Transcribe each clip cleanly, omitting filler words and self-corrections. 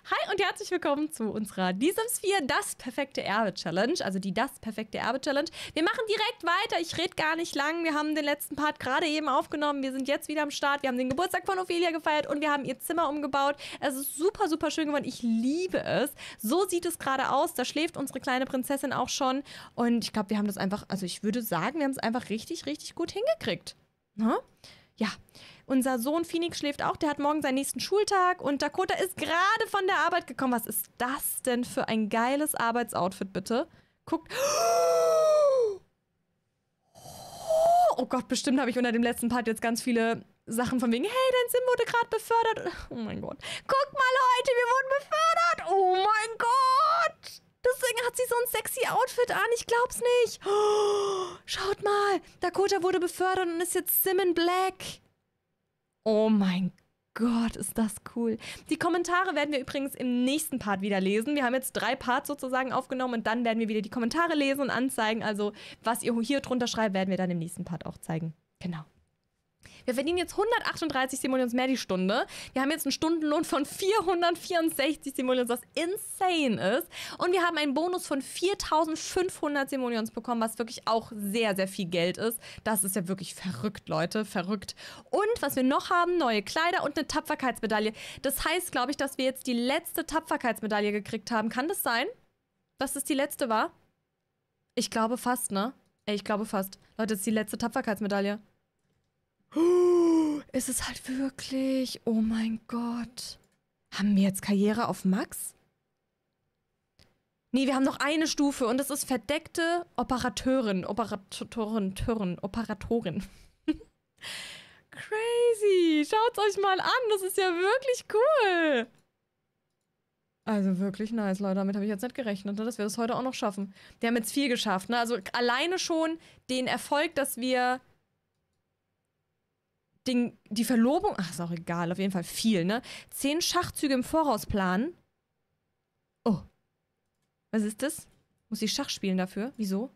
Hi und herzlich willkommen zu unserer Die Sims 4 Das perfekte Erbe Challenge. Also die Das perfekte Erbe Challenge. Wir machen direkt weiter. Ich rede gar nicht lang. Wir haben den letzten Part gerade eben aufgenommen. Wir sind jetzt wieder am Start. Wir haben den Geburtstag von Ophelia gefeiert und wir haben ihr Zimmer umgebaut. Es ist super, super schön geworden. Ich liebe es. So sieht es gerade aus. Da schläft unsere kleine Prinzessin auch schon. Und ich glaube, wir haben das einfach, also ich würde sagen, wir haben es einfach richtig, richtig gut hingekriegt. Na? Ja. Unser Sohn Phoenix schläft auch, der hat morgen seinen nächsten Schultag und Dakota ist gerade von der Arbeit gekommen. Was ist das denn für ein geiles Arbeitsoutfit, bitte? Guckt. Oh Gott, bestimmt habe ich unter dem letzten Part jetzt ganz viele Sachen von wegen, hey, dein Sim wurde gerade befördert. Oh mein Gott. Guck mal, Leute, wir wurden befördert. Oh mein Gott. Deswegen hat sie so ein sexy Outfit an. Ich glaub's nicht. Oh, schaut mal. Dakota wurde befördert und ist jetzt Sim in Black. Oh mein Gott, ist das cool. Die Kommentare werden wir übrigens im nächsten Part wieder lesen. Wir haben jetzt 3 Parts sozusagen aufgenommen und dann werden wir wieder die Kommentare lesen und anzeigen. Also, was ihr hier drunter schreibt, werden wir dann im nächsten Part auch zeigen. Genau. Wir verdienen jetzt 138 Simoleons mehr die Stunde. Wir haben jetzt einen Stundenlohn von 464 Simoleons, was insane ist. Und wir haben einen Bonus von 4500 Simoleons bekommen, was wirklich auch sehr, sehr viel Geld ist. Das ist ja wirklich verrückt, Leute, verrückt. Und was wir noch haben, neue Kleider und eine Tapferkeitsmedaille. Das heißt, glaube ich, dass wir jetzt die letzte Tapferkeitsmedaille gekriegt haben. Kann das sein, dass das die letzte war? Ich glaube fast, ne? Ey, ich glaube fast. Leute, das ist die letzte Tapferkeitsmedaille. Ist es halt wirklich? Oh mein Gott. Haben wir jetzt Karriere auf Max? Nee, wir haben noch eine Stufe und das ist verdeckte Operatorin. Operatorin. Crazy. Schaut's euch mal an. Das ist ja wirklich cool. Also wirklich nice, Leute. Damit habe ich jetzt nicht gerechnet, ne, dass wir das heute auch noch schaffen. Wir haben jetzt viel geschafft, ne? Also alleine schon den Erfolg, dass wir die Verlobung, ach, ist auch egal, auf jeden Fall viel, ne? 10 Schachzüge im Voraus planen. Oh. Was ist das? Muss ich Schach spielen dafür? Wieso?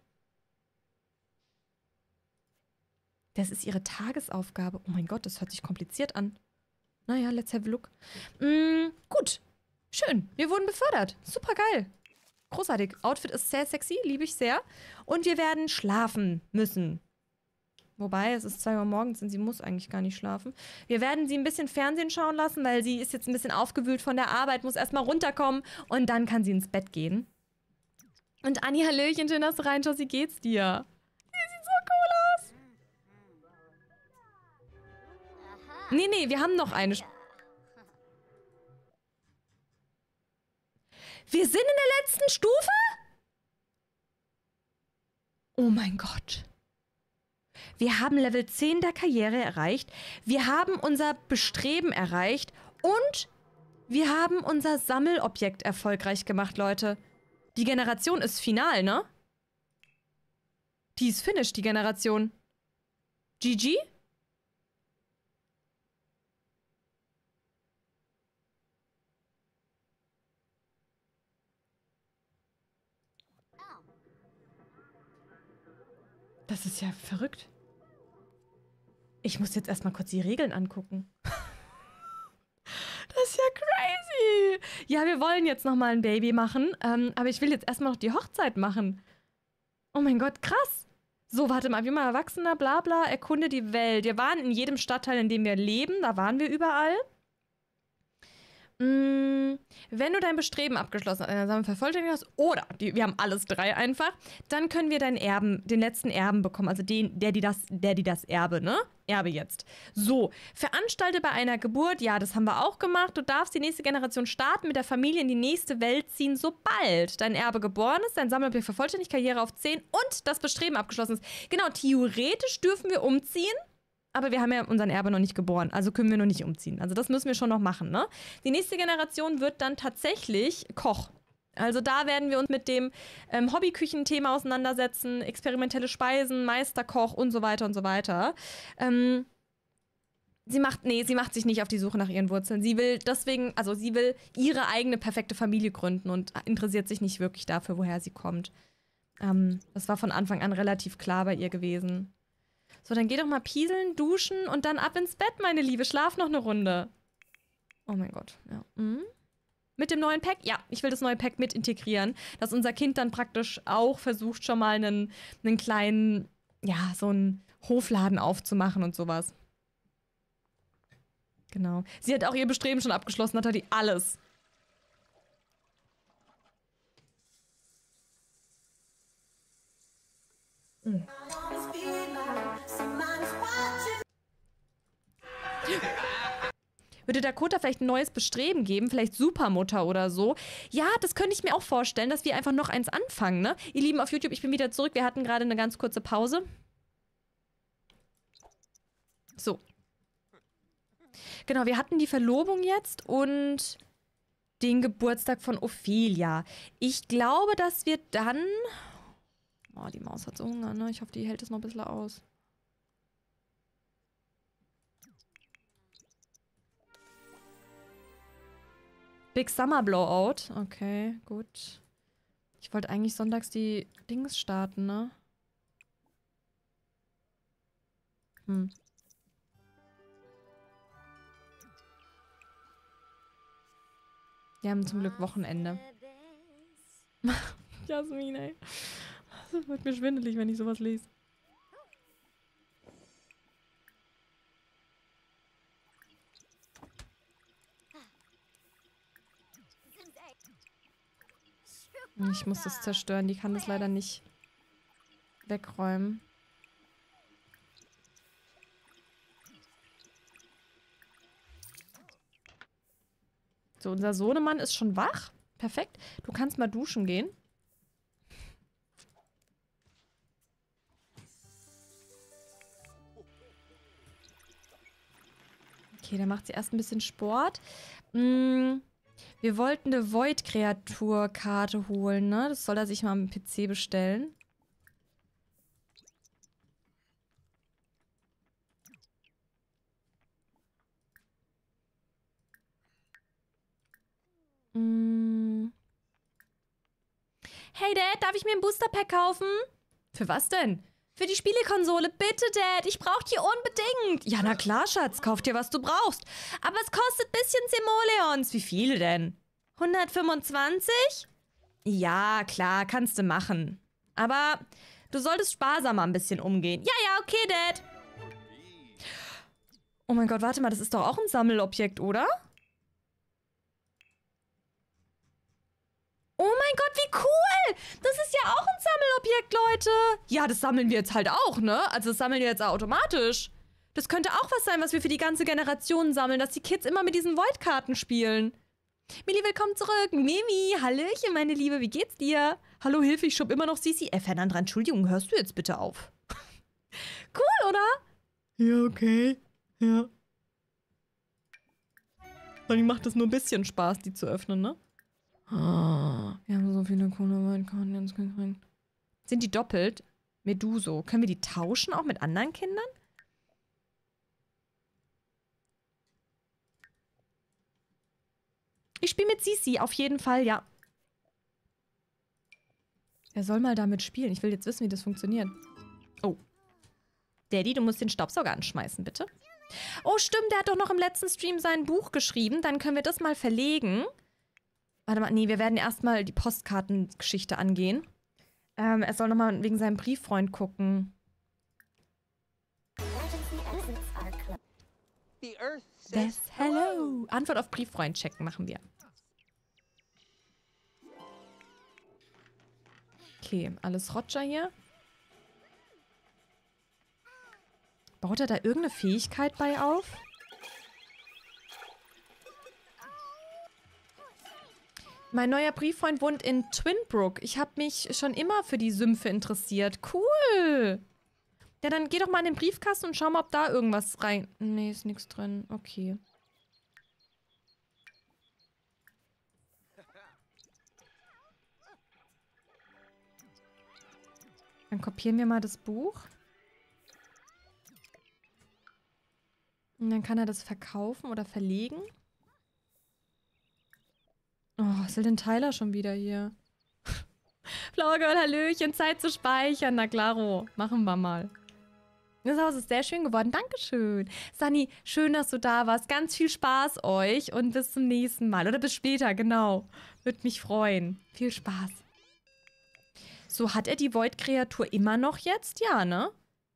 Das ist ihre Tagesaufgabe. Oh mein Gott, das hört sich kompliziert an. Naja, let's have a look. Gut. Schön. Wir wurden befördert. Super geil. Großartig. Outfit ist sehr sexy, liebe ich sehr. Und wir werden schlafen müssen. Wobei, es ist 2 Uhr morgens und sie muss eigentlich gar nicht schlafen. Wir werden sie ein bisschen Fernsehen schauen lassen, weil sie ist jetzt ein bisschen aufgewühlt von der Arbeit, muss erstmal runterkommen und dann kann sie ins Bett gehen. Und Anni, hallöchen, schön, dass du reinschaust. Wie geht's dir? Die sieht so cool aus. Nee, wir haben noch eine. Wir sind in der letzten Stufe? Oh mein Gott. Wir haben Level 10 der Karriere erreicht. Wir haben unser Bestreben erreicht. Und wir haben unser Sammelobjekt erfolgreich gemacht, Leute. Die Generation ist final, ne? Die ist finished, die Generation. GG? Das ist ja verrückt. Ich muss jetzt erstmal kurz die Regeln angucken. Das ist ja crazy. Ja, wir wollen jetzt nochmal ein Baby machen, aber ich will jetzt erstmal noch die Hochzeit machen. Oh mein Gott, krass. So, warte mal, wie mal Erwachsener, bla bla, erkunde die Welt. Wir waren in jedem Stadtteil, in dem wir leben, da waren wir überall. Wenn du dein Bestreben abgeschlossen hast, eine Sammlung vervollständigt hast, oder wir haben alles 3 einfach, dann können wir deinen Erben, den letzten Erben bekommen, also der die das Erbe, ne? Erbe jetzt. So, veranstalte bei einer Geburt, ja, das haben wir auch gemacht. Du darfst die nächste Generation starten, mit der Familie in die nächste Welt ziehen, sobald dein Erbe geboren ist, dein Sammelobjekt vervollständigt, Karriere auf 10 und das Bestreben abgeschlossen ist. Genau, theoretisch dürfen wir umziehen. Aber wir haben ja unseren Erbe noch nicht geboren, also können wir noch nicht umziehen. Also das müssen wir schon noch machen, ne? Die nächste Generation wird dann tatsächlich Koch. Also da werden wir uns mit dem Hobbyküchenthema auseinandersetzen, experimentelle Speisen, Meisterkoch und so weiter und so weiter. Sie macht sich nicht auf die Suche nach ihren Wurzeln. Sie will deswegen, also sie will ihre eigene perfekte Familie gründen und interessiert sich nicht wirklich dafür, woher sie kommt. Das war von Anfang an relativ klar bei ihr gewesen. So, dann geh doch mal pieseln, duschen und dann ab ins Bett, meine Liebe. Schlaf noch eine Runde. Oh mein Gott, ja. Mit dem neuen Pack? Ja, ich will das neue Pack mit integrieren, dass unser Kind dann praktisch auch versucht, schon mal einen kleinen, ja, so einen Hofladen aufzumachen und sowas. Genau. Sie hat auch ihr Bestreben schon abgeschlossen, Nathalie. Alles. Würde Dakota vielleicht ein neues Bestreben geben? Vielleicht Supermutter oder so? Ja, das könnte ich mir auch vorstellen, dass wir einfach noch eins anfangen, ne? Ihr Lieben auf YouTube, ich bin wieder zurück. Wir hatten gerade eine ganz kurze Pause. So. Genau, wir hatten die Verlobung jetzt und den Geburtstag von Ophelia. Ich glaube, dass wir dann... Oh, die Maus hat so Hunger, ne? Ich hoffe, die hält es noch ein bisschen aus. Big Summer Blowout. Okay, gut. Ich wollte eigentlich sonntags die Dings starten, ne? Hm. Wir haben zum Glück Wochenende. Jasmin, ey. Das wird mir schwindelig, wenn ich sowas lese. Ich muss das zerstören. Die kann das leider nicht wegräumen. So, unser Sohnemann ist schon wach. Perfekt. Du kannst mal duschen gehen. Okay, dann macht sie erst ein bisschen Sport. Wir wollten eine Void-Kreatur-Karte holen, ne? Das soll er sich mal am PC bestellen. Hey Dad, darf ich mir ein Booster-Pack kaufen? Für was denn? Für die Spielekonsole. Bitte, Dad, ich brauch die unbedingt. Ja, na klar, Schatz, kauf dir, was du brauchst. Aber es kostet ein bisschen Simoleons. Wie viele denn? 125? Ja, klar, kannst du machen. Aber du solltest sparsamer ein bisschen umgehen. Ja, ja, okay, Dad. Oh mein Gott, warte mal, das ist doch auch ein Sammelobjekt, oder? Oh mein Gott, wie cool! Das ist ja auch ein Sammelobjekt, Leute. Ja, das sammeln wir jetzt halt auch, ne? Also das sammeln wir jetzt automatisch. Das könnte auch was sein, was wir für die ganze Generation sammeln, dass die Kids immer mit diesen Void-Karten spielen. Mili, willkommen zurück. Mimi, hallöchen, meine Liebe, wie geht's dir? Hallo, Hilfe, ich schub immer noch Sisi. Fernandra, Entschuldigung, hörst du jetzt bitte auf? Cool, oder? Ja, okay. Ja. Vor allem macht es nur ein bisschen Spaß, die zu öffnen, ne? Wir haben so viele coole Void-Karten jetzt gekriegt. Sind die doppelt? Meduso. Können wir die tauschen auch mit anderen Kindern? Ich spiele mit Sisi, auf jeden Fall, ja. Wer soll mal damit spielen? Ich will jetzt wissen, wie das funktioniert. Oh. Daddy, du musst den Staubsauger anschmeißen, bitte. Oh, stimmt, der hat doch noch im letzten Stream sein Buch geschrieben. Dann können wir das mal verlegen. Warte mal, nee, wir werden erstmal die Postkartengeschichte angehen. Er soll nochmal wegen seinem Brieffreund gucken. Hello. Antwort auf Brieffreund checken machen wir. Okay, alles Roger hier. Baut er da irgendeine Fähigkeit bei auf? Mein neuer Brieffreund wohnt in Twinbrook. Ich habe mich schon immer für die Sümpfe interessiert. Cool. Ja, dann geh doch mal in den Briefkasten und schau mal, ob da irgendwas rein... Nee, ist nichts drin. Okay. Dann kopieren wir mal das Buch. Und dann kann er das verkaufen oder verlegen. Oh, was will denn Tyler schon wieder hier? Flower Girl, hallöchen, Zeit zu speichern. Na klaro, machen wir mal. Das Haus ist sehr schön geworden. Dankeschön. Sunny, schön, dass du da warst. Ganz viel Spaß euch und bis zum nächsten Mal. Oder bis später, genau. Würde mich freuen. Viel Spaß. So, hat er die Void-Kreatur immer noch jetzt? Ja, ne?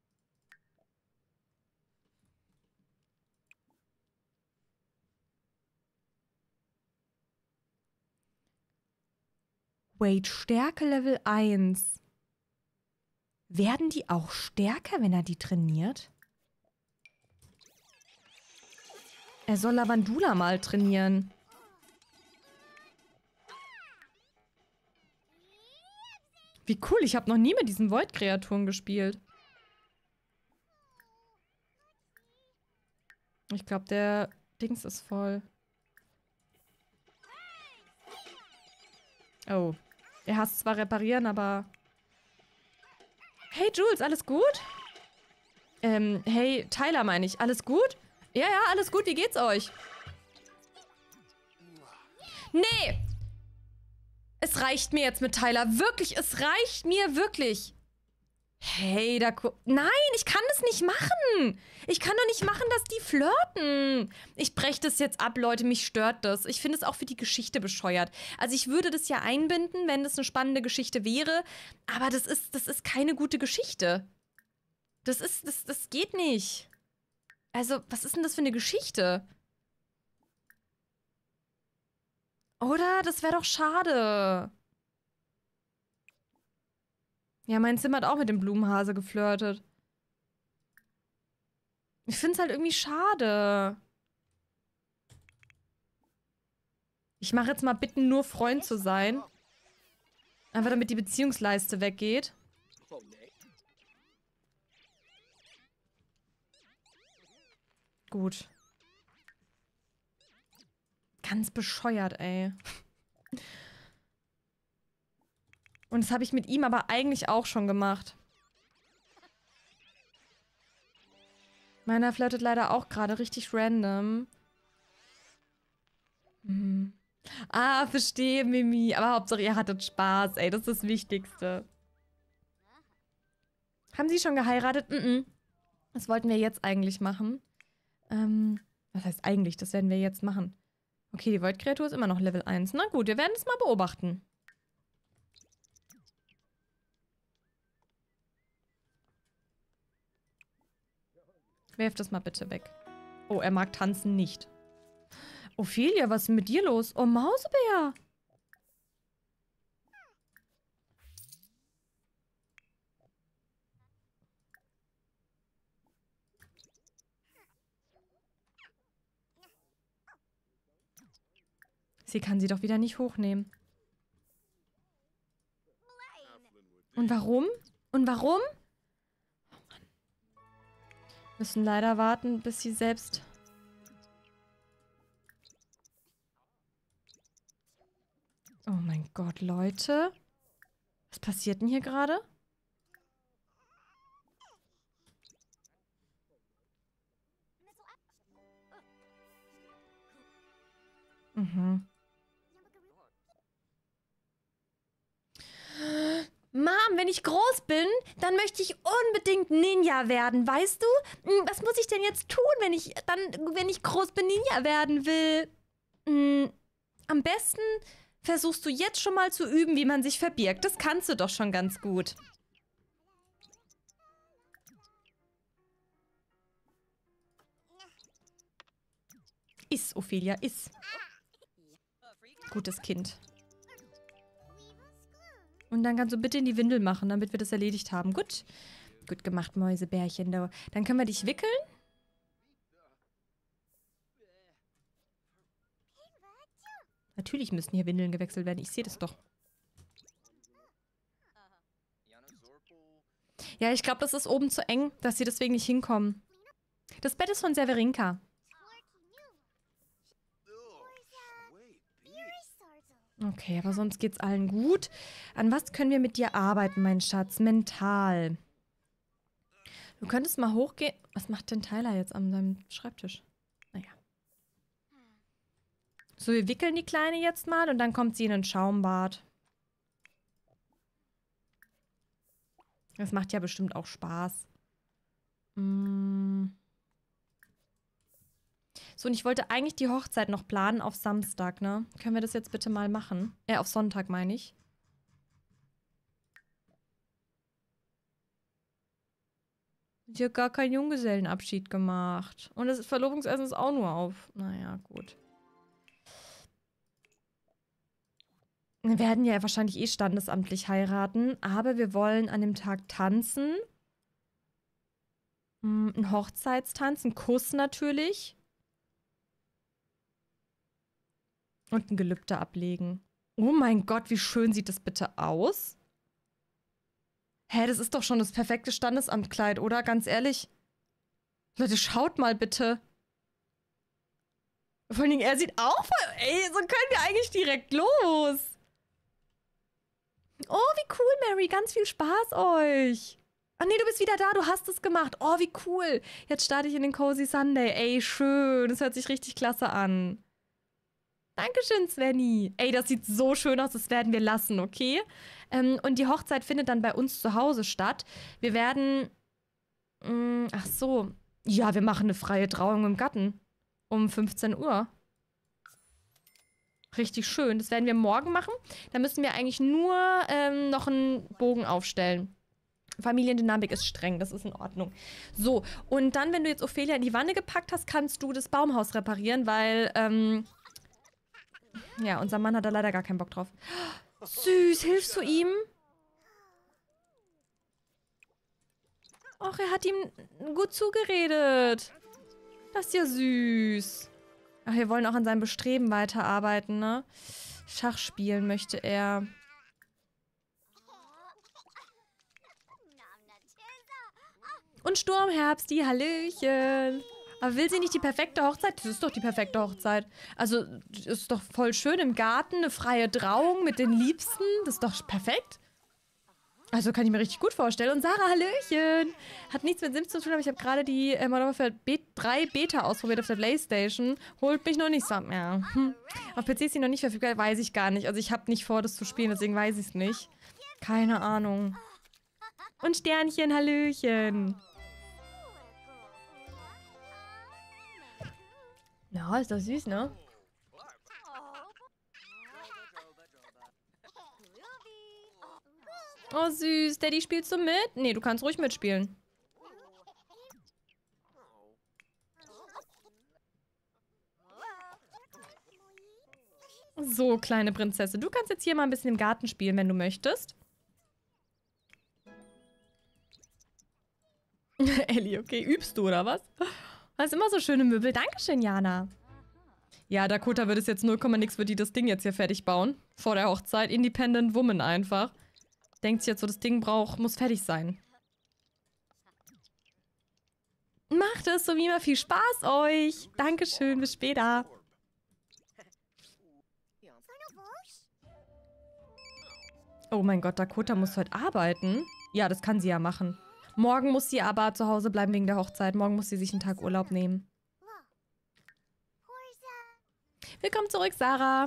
Wait, Stärke Level 1. Werden die auch stärker, wenn er die trainiert? Er soll Lavandula mal trainieren. Wie cool, ich habe noch nie mit diesen Void-Kreaturen gespielt. Ich glaube, der Dings ist voll. Oh. Er hasst zwar reparieren, aber... Hey Jules, alles gut? Hey Tyler meine ich, alles gut? Ja, ja, alles gut, wie geht's euch? Nee! Es reicht mir jetzt mit Tyler, wirklich, es reicht mir wirklich. Hey, nein, ich kann das nicht machen. Ich kann doch nicht machen, dass die flirten. Ich breche das jetzt ab, Leute, mich stört das. Ich finde es auch für die Geschichte bescheuert. Also ich würde das ja einbinden, wenn das eine spannende Geschichte wäre, aber das ist keine gute Geschichte. Das geht nicht. Also, was ist denn das für eine Geschichte? Oder? Das wäre doch schade. Ja, mein Zimmer hat auch mit dem Blumenhase geflirtet. Ich finde es halt irgendwie schade. Ich mache jetzt mal bitten, nur Freund zu sein. Einfach damit die Beziehungsleiste weggeht. Gut. Ganz bescheuert, ey. Und das habe ich mit ihm aber eigentlich auch schon gemacht. Meiner flirtet leider auch gerade richtig random. Mhm. Ah, verstehe, Mimi. Aber Hauptsache, ihr hattet Spaß, ey. Das ist das Wichtigste. Haben Sie schon geheiratet? Mhm. Das wollten wir jetzt eigentlich machen. Was heißt eigentlich? Das werden wir jetzt machen. Okay, die Void-Kreatur ist immer noch Level 1. Na gut, wir werden es mal beobachten. Werf das mal bitte weg. Oh, er mag tanzen nicht. Ophelia, was ist denn mit dir los? Oh, Mausebär. Sie kann sie doch wieder nicht hochnehmen. Und warum? Und warum? Oh Mann. Müssen leider warten, bis sie selbst... Oh mein Gott, Leute. Was passiert denn hier gerade? Mhm. Mom, wenn ich groß bin, dann möchte ich unbedingt Ninja werden, weißt du? Was muss ich denn jetzt tun, wenn ich groß bin, Ninja werden will? Am besten versuchst du jetzt schon mal zu üben, wie man sich verbirgt. Das kannst du doch schon ganz gut. Iss, Ophelia, iss. Gutes Kind. Und dann kannst du bitte in die Windel machen, damit wir das erledigt haben. Gut. Gut gemacht, Mäusebärchen. Dann können wir dich wickeln. Natürlich müssen hier Windeln gewechselt werden. Ich sehe das doch. Ja, ich glaube, das ist oben zu eng, dass sie deswegen nicht hinkommen. Das Bett ist von Severinka. Okay, aber sonst geht's allen gut. An was können wir mit dir arbeiten, mein Schatz? Mental. Du könntest mal hochgehen. Was macht denn Tyler jetzt an seinem Schreibtisch? Naja. So, wir wickeln die Kleine jetzt mal und dann kommt sie in ein Schaumbad. Das macht ja bestimmt auch Spaß. Mm. So, und ich wollte eigentlich die Hochzeit noch planen auf Samstag, ne? Können wir das jetzt bitte mal machen? Auf Sonntag meine ich. Sie hat gar keinen Junggesellenabschied gemacht. Und das Verlobungsessen ist auch nur auf. Naja, gut. Wir werden ja wahrscheinlich eh standesamtlich heiraten, aber wir wollen an dem Tag tanzen. Ein Hochzeitstanz, ein Kuss natürlich. Und ein Gelübde ablegen. Oh mein Gott, wie schön sieht das bitte aus? Hä, das ist doch schon das perfekte Standesamtkleid, oder? Ganz ehrlich. Leute, schaut mal bitte. Vor allen Dingen, er sieht auch voll... Ey, so können wir eigentlich direkt los. Oh, wie cool, Mary. Ganz viel Spaß euch. Ach nee, du bist wieder da. Du hast es gemacht. Oh, wie cool. Jetzt starte ich in den Cozy Sunday. Ey, schön. Das hört sich richtig klasse an. Dankeschön, Svenny. Ey, das sieht so schön aus. Das werden wir lassen, okay? Und die Hochzeit findet dann bei uns zu Hause statt. Wir werden... ach so. Ja, wir machen eine freie Trauung im Garten. Um 15 Uhr. Richtig schön. Das werden wir morgen machen. Da müssen wir eigentlich nur noch einen Bogen aufstellen. Familiendynamik ist streng, das ist in Ordnung. So, und dann, wenn du jetzt Ophelia in die Wanne gepackt hast, kannst du das Baumhaus reparieren, weil, ja, unser Mann hat da leider gar keinen Bock drauf. Süß, hilfst du ihm? Och, er hat ihm gut zugeredet. Das ist ja süß. Ach, wir wollen auch an seinem Bestreben weiterarbeiten, ne? Schach spielen möchte er. Und Sturmherbsti, Hallöchen. Aber will sie nicht die perfekte Hochzeit? Das ist doch die perfekte Hochzeit. Also, das ist doch voll schön im Garten, eine freie Trauung mit den Liebsten. Das ist doch perfekt. Also, kann ich mir richtig gut vorstellen. Und Sarah, Hallöchen. Hat nichts mit Sims zu tun, aber ich habe gerade die Modern Warfare 3 Beta ausprobiert auf der Playstation. Holt mich noch nicht so. Ja. Auf PC ist sie noch nicht verfügbar, weiß ich gar nicht. Also, ich habe nicht vor, das zu spielen, deswegen weiß ich es nicht. Keine Ahnung. Und Sternchen, Hallöchen. Ja, ist doch süß, ne? Oh, süß. Daddy, spielst du mit? Nee, du kannst ruhig mitspielen. So, kleine Prinzessin. Du kannst jetzt hier mal ein bisschen im Garten spielen, wenn du möchtest. Ellie, okay. Übst du, oder was? Hast immer so schöne Möbel. Dankeschön, Jana. Ja, Dakota wird es jetzt 0, nix, wird die das Ding jetzt hier fertig bauen. Vor der Hochzeit. Independent Woman einfach. Denkt sich jetzt so, das Ding muss fertig sein. Macht es so wie immer. Viel Spaß euch. Dankeschön. Bis später. Oh mein Gott, Dakota muss heute arbeiten. Ja, das kann sie ja machen. Morgen muss sie aber zu Hause bleiben wegen der Hochzeit. Morgen muss sie sich einen Tag Urlaub nehmen. Willkommen zurück, Sarah.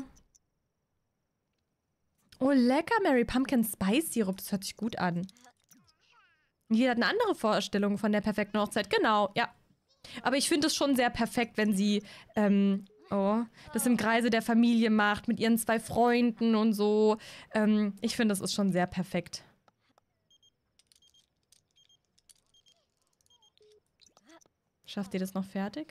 Oh, lecker, Mary. Pumpkin Spice Syrup. Das hört sich gut an. Jeder hat eine andere Vorstellung von der perfekten Hochzeit. Genau, ja. Aber ich finde es schon sehr perfekt, wenn sie, das im Kreise der Familie macht, mit ihren 2 Freunden und so. Ich finde, das ist schon sehr perfekt. Schafft ihr das noch fertig?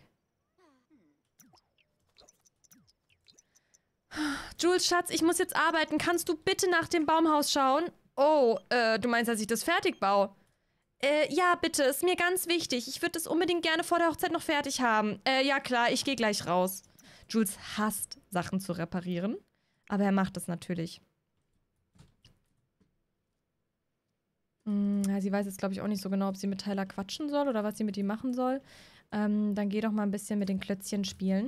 Jules, Schatz, ich muss jetzt arbeiten. Kannst du bitte nach dem Baumhaus schauen? Oh, du meinst, dass ich das fertig baue? Ja, bitte. Ist mir ganz wichtig. Ich würde das unbedingt gerne vor der Hochzeit noch fertig haben. Ja, klar. Ich gehe gleich raus. Jules hasst, Sachen zu reparieren. Aber er macht es natürlich. Ja, sie weiß jetzt, glaube ich, auch nicht so genau, ob sie mit Tyler quatschen soll oder was sie mit ihm machen soll. Dann geh doch mal ein bisschen mit den Klötzchen spielen.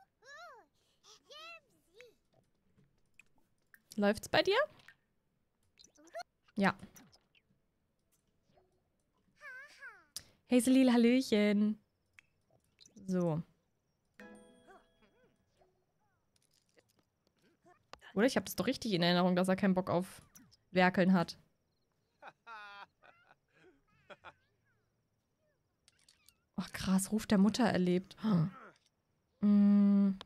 Läuft's bei dir? Ja. Hazelil, Hallöchen. So. Oder ich habe das doch richtig in Erinnerung, dass er keinen Bock auf Werkeln hat. Ach krass, Ruf der Mutter erlebt. Hm.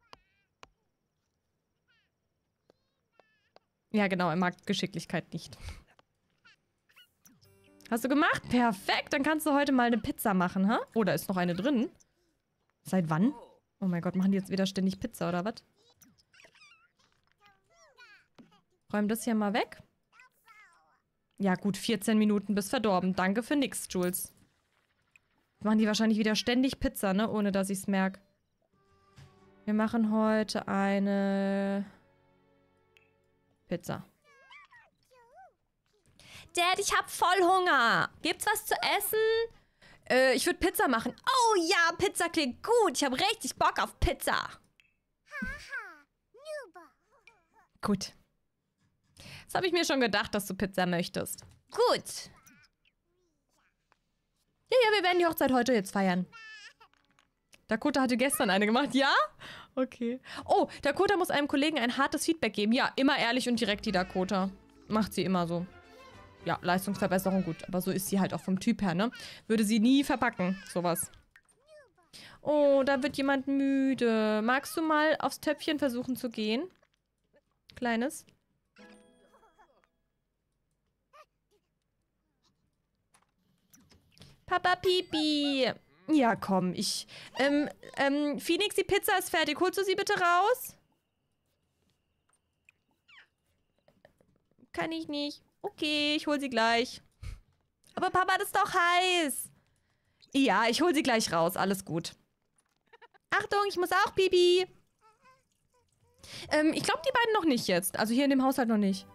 Ja, genau, er mag Geschicklichkeit nicht. Hast du gemacht? Perfekt, dann kannst du heute mal eine Pizza machen, ha? Oh, da ist noch eine drin. Seit wann? Oh mein Gott, machen die jetzt wieder ständig Pizza, oder was? Räum das hier mal weg. Ja gut, 14 Minuten bis verdorben. Danke für nix, Jules. Machen die wahrscheinlich wieder ständig Pizza, ne? Ohne dass ich's merke. Wir machen heute eine Pizza. Dad, ich hab voll Hunger. Gibt's was zu essen? Ich würde Pizza machen. Oh ja, Pizza klingt gut. Ich habe richtig Bock auf Pizza. Gut. Das habe ich mir schon gedacht, dass du Pizza möchtest. Gut. Ja, wir werden die Hochzeit heute jetzt feiern. Dakota hatte gestern eine gemacht. Ja? Okay. Oh, Dakota muss einem Kollegen ein hartes Feedback geben. Ja, immer ehrlich und direkt, die Dakota. Macht sie immer so. Ja, Leistungsverbesserung, gut. Aber so ist sie halt auch vom Typ her, ne? Würde sie nie verpacken, sowas. Oh, da wird jemand müde. Magst du mal aufs Töpfchen versuchen zu gehen? Kleines. Papa Pipi. Ja, komm, Phoenix, die Pizza ist fertig. Holst du sie bitte raus? Kann ich nicht. Okay, ich hol sie gleich. Aber Papa, das ist doch heiß. Ja, ich hol sie gleich raus. Alles gut. Achtung, ich muss auch Pipi. Ich glaube, die beiden noch nicht jetzt. Also hier in dem Haushalt noch nicht.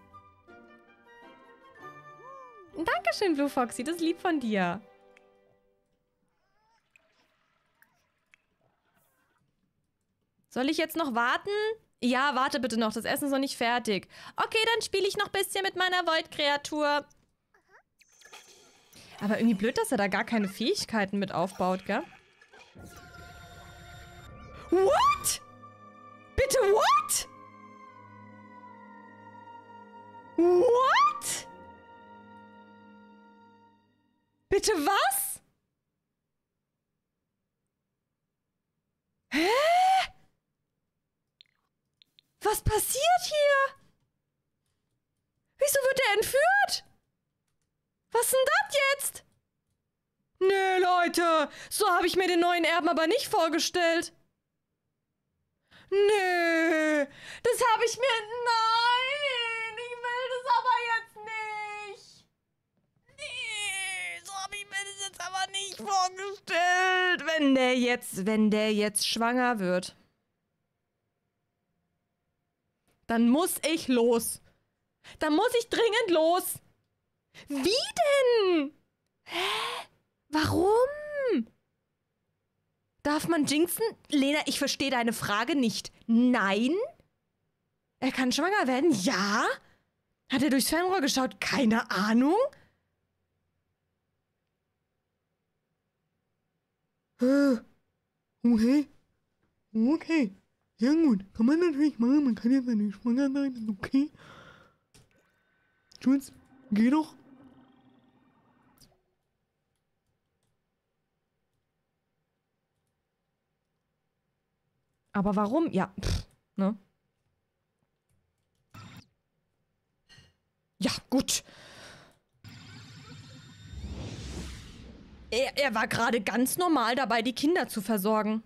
Dankeschön, Blue Foxy. Das ist lieb von dir. Soll ich jetzt noch warten? Ja, warte bitte noch. Das Essen ist noch nicht fertig. Okay, dann spiele ich noch ein bisschen mit meiner Void-Kreatur. Aber irgendwie blöd, dass er da gar keine Fähigkeiten mit aufbaut, gell? What? Bitte what? What? Bitte was? Hä? Was passiert hier? Wieso wird er entführt? Was ist denn das jetzt? Nee, Leute, so habe ich mir den neuen Erben aber nicht vorgestellt. Nee, das habe ich mir... Nein, ich will das aber jetzt nicht. Nee, so habe ich mir das jetzt aber nicht vorgestellt. Wenn der jetzt schwanger wird, dann muss ich los. Dann muss ich dringend los. Wie denn? Hä? Warum? Darf man jinxen? Lena, ich verstehe deine Frage nicht. Nein? Er kann schwanger werden? Ja? Hat er durchs Fernrohr geschaut? Keine Ahnung. Okay. Okay. Ja gut, kann man natürlich machen. Man kann jetzt nicht schwanger sein. Ist okay. Jules, geh doch. Aber warum? Ja, ne? Ja, gut. Er war gerade ganz normal dabei, die Kinder zu versorgen.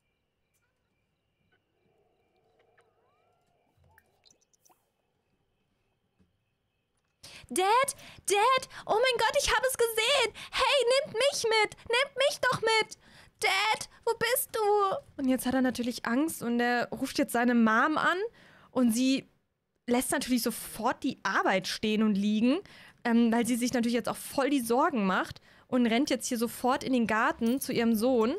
Dad, oh mein Gott, ich habe es gesehen. Hey, nehmt mich mit. Nehmt mich doch mit. Dad, wo bist du? Und jetzt hat er natürlich Angst und er ruft jetzt seine Mom an und sie lässt natürlich sofort die Arbeit stehen und liegen, weil sie sich natürlich jetzt auch voll die Sorgen macht und rennt jetzt hier sofort in den Garten zu ihrem Sohn.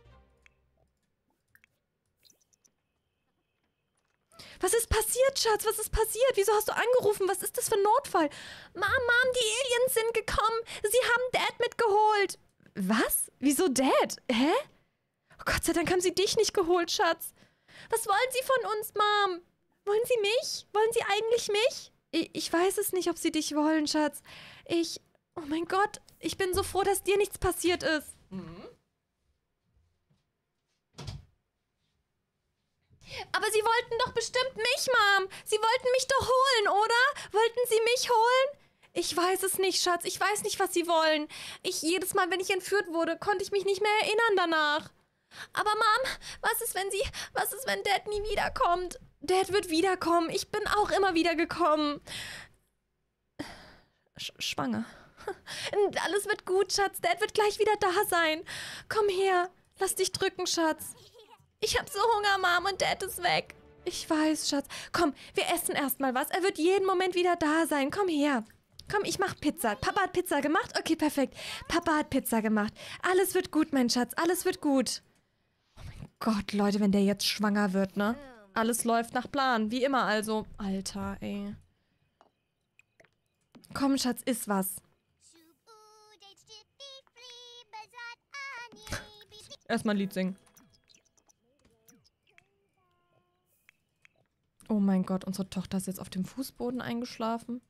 Was ist passiert, Schatz? Was ist passiert? Wieso hast du angerufen? Was ist das für ein Notfall? Mom, die Aliens sind gekommen. Sie haben Dad mitgeholt. Was? Wieso Dad? Hä? Oh Gott sei Dank haben sie dich nicht geholt, Schatz. Was wollen sie von uns, Mom? Wollen sie mich? Wollen sie eigentlich mich? Ich weiß es nicht, ob sie dich wollen, Schatz. Oh mein Gott, ich bin so froh, dass dir nichts passiert ist. Mhm. Aber Sie wollten doch bestimmt mich, Mom. Sie wollten mich doch holen, oder? Wollten Sie mich holen? Ich weiß es nicht, Schatz. Ich weiß nicht, was Sie wollen. Jedes Mal, wenn ich entführt wurde, konnte ich mich nicht mehr erinnern danach. Aber Mom, was ist, wenn Dad nie wiederkommt? Dad wird wiederkommen. Ich bin auch immer wieder gekommen. Schwanger. Alles wird gut, Schatz. Dad wird gleich wieder da sein. Komm her. Lass dich drücken, Schatz. Ich hab so Hunger, Mom, und Dad ist weg. Ich weiß, Schatz. Komm, wir essen erstmal was. Er wird jeden Moment wieder da sein. Komm her. Komm, ich mach Pizza. Papa hat Pizza gemacht? Okay, perfekt. Papa hat Pizza gemacht. Alles wird gut, mein Schatz. Alles wird gut. Oh mein Gott, Leute, wenn der jetzt schwanger wird, ne? Alles läuft nach Plan. Wie immer also. Alter, ey. Komm, Schatz, iss was. Erstmal ein Lied singen. Oh mein Gott, unsere Tochter ist jetzt auf dem Fußboden eingeschlafen.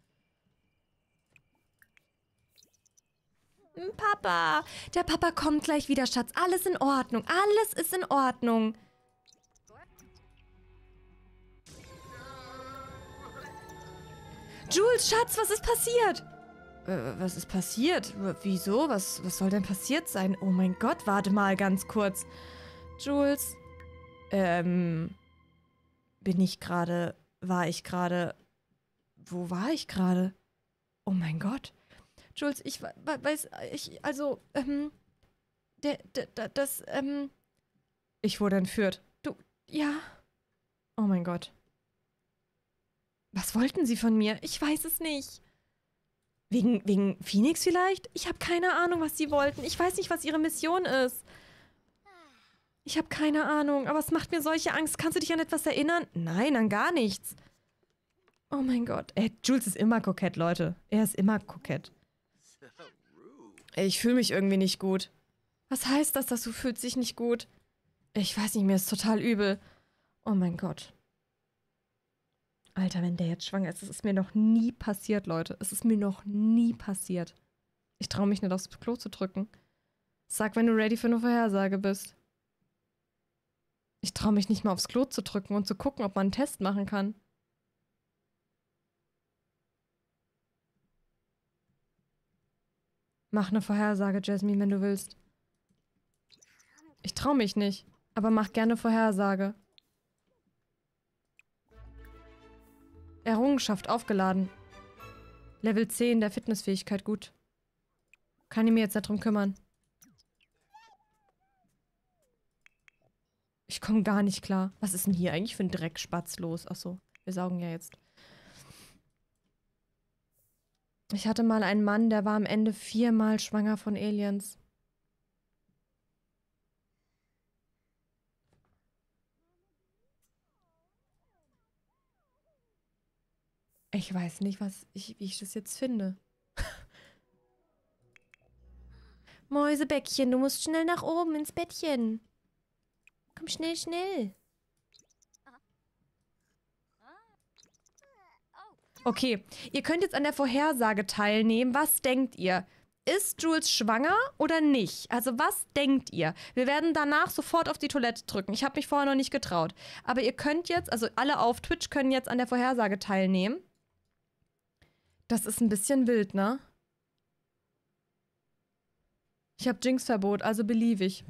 Papa, der Papa kommt gleich wieder, Schatz. Alles in Ordnung. Alles ist in Ordnung. Jules, Schatz, was ist passiert? Was ist passiert? Wieso? Was soll denn passiert sein? Oh mein Gott, warte mal ganz kurz. Jules, war ich gerade, wo war ich gerade? Oh mein Gott. Jules, ich ich wurde entführt. Du, ja. Oh mein Gott. Was wollten sie von mir? Ich weiß es nicht. Wegen Phoenix vielleicht? Ich habe keine Ahnung, was sie wollten. Ich weiß nicht, was ihre Mission ist. Ich habe keine Ahnung, aber es macht mir solche Angst. Kannst du dich an etwas erinnern? Nein, an gar nichts. Oh mein Gott. Jules ist immer kokett, Leute. Er ist immer kokett. Ich fühle mich irgendwie nicht gut. Was heißt das, dass du fühlst dich nicht gut? Ich weiß nicht, mir ist total übel. Oh mein Gott. Alter, wenn der jetzt schwanger ist, das ist mir noch nie passiert, Leute. Es ist mir noch nie passiert. Ich traue mich nicht aufs Klo zu drücken. Sag, wenn du ready für eine Vorhersage bist. Ich traue mich nicht mal aufs Klo zu drücken und zu gucken, ob man einen Test machen kann. Mach eine Vorhersage, Jasmine, wenn du willst. Ich traue mich nicht, aber mach gerne Vorhersage. Errungenschaft aufgeladen. Level 10 der Fitnessfähigkeit, gut. Kann ich mir jetzt nicht drum kümmern. Ich komme gar nicht klar. Was ist denn hier eigentlich für ein Dreckspatz los? Achso, wir saugen ja jetzt. Ich hatte mal einen Mann, der war am Ende 4-mal schwanger von Aliens. Ich weiß nicht, wie ich das jetzt finde. Mäusebäckchen, du musst schnell nach oben ins Bettchen. Komm schnell, schnell. Okay, ihr könnt jetzt an der Vorhersage teilnehmen. Was denkt ihr? Ist Jules schwanger oder nicht? Also was denkt ihr? Wir werden danach sofort auf die Toilette drücken. Ich habe mich vorher noch nicht getraut. Aber ihr könnt jetzt, also alle auf Twitch können jetzt an der Vorhersage teilnehmen. Das ist ein bisschen wild, ne? Ich habe Jinx-Verbot, also believe ich.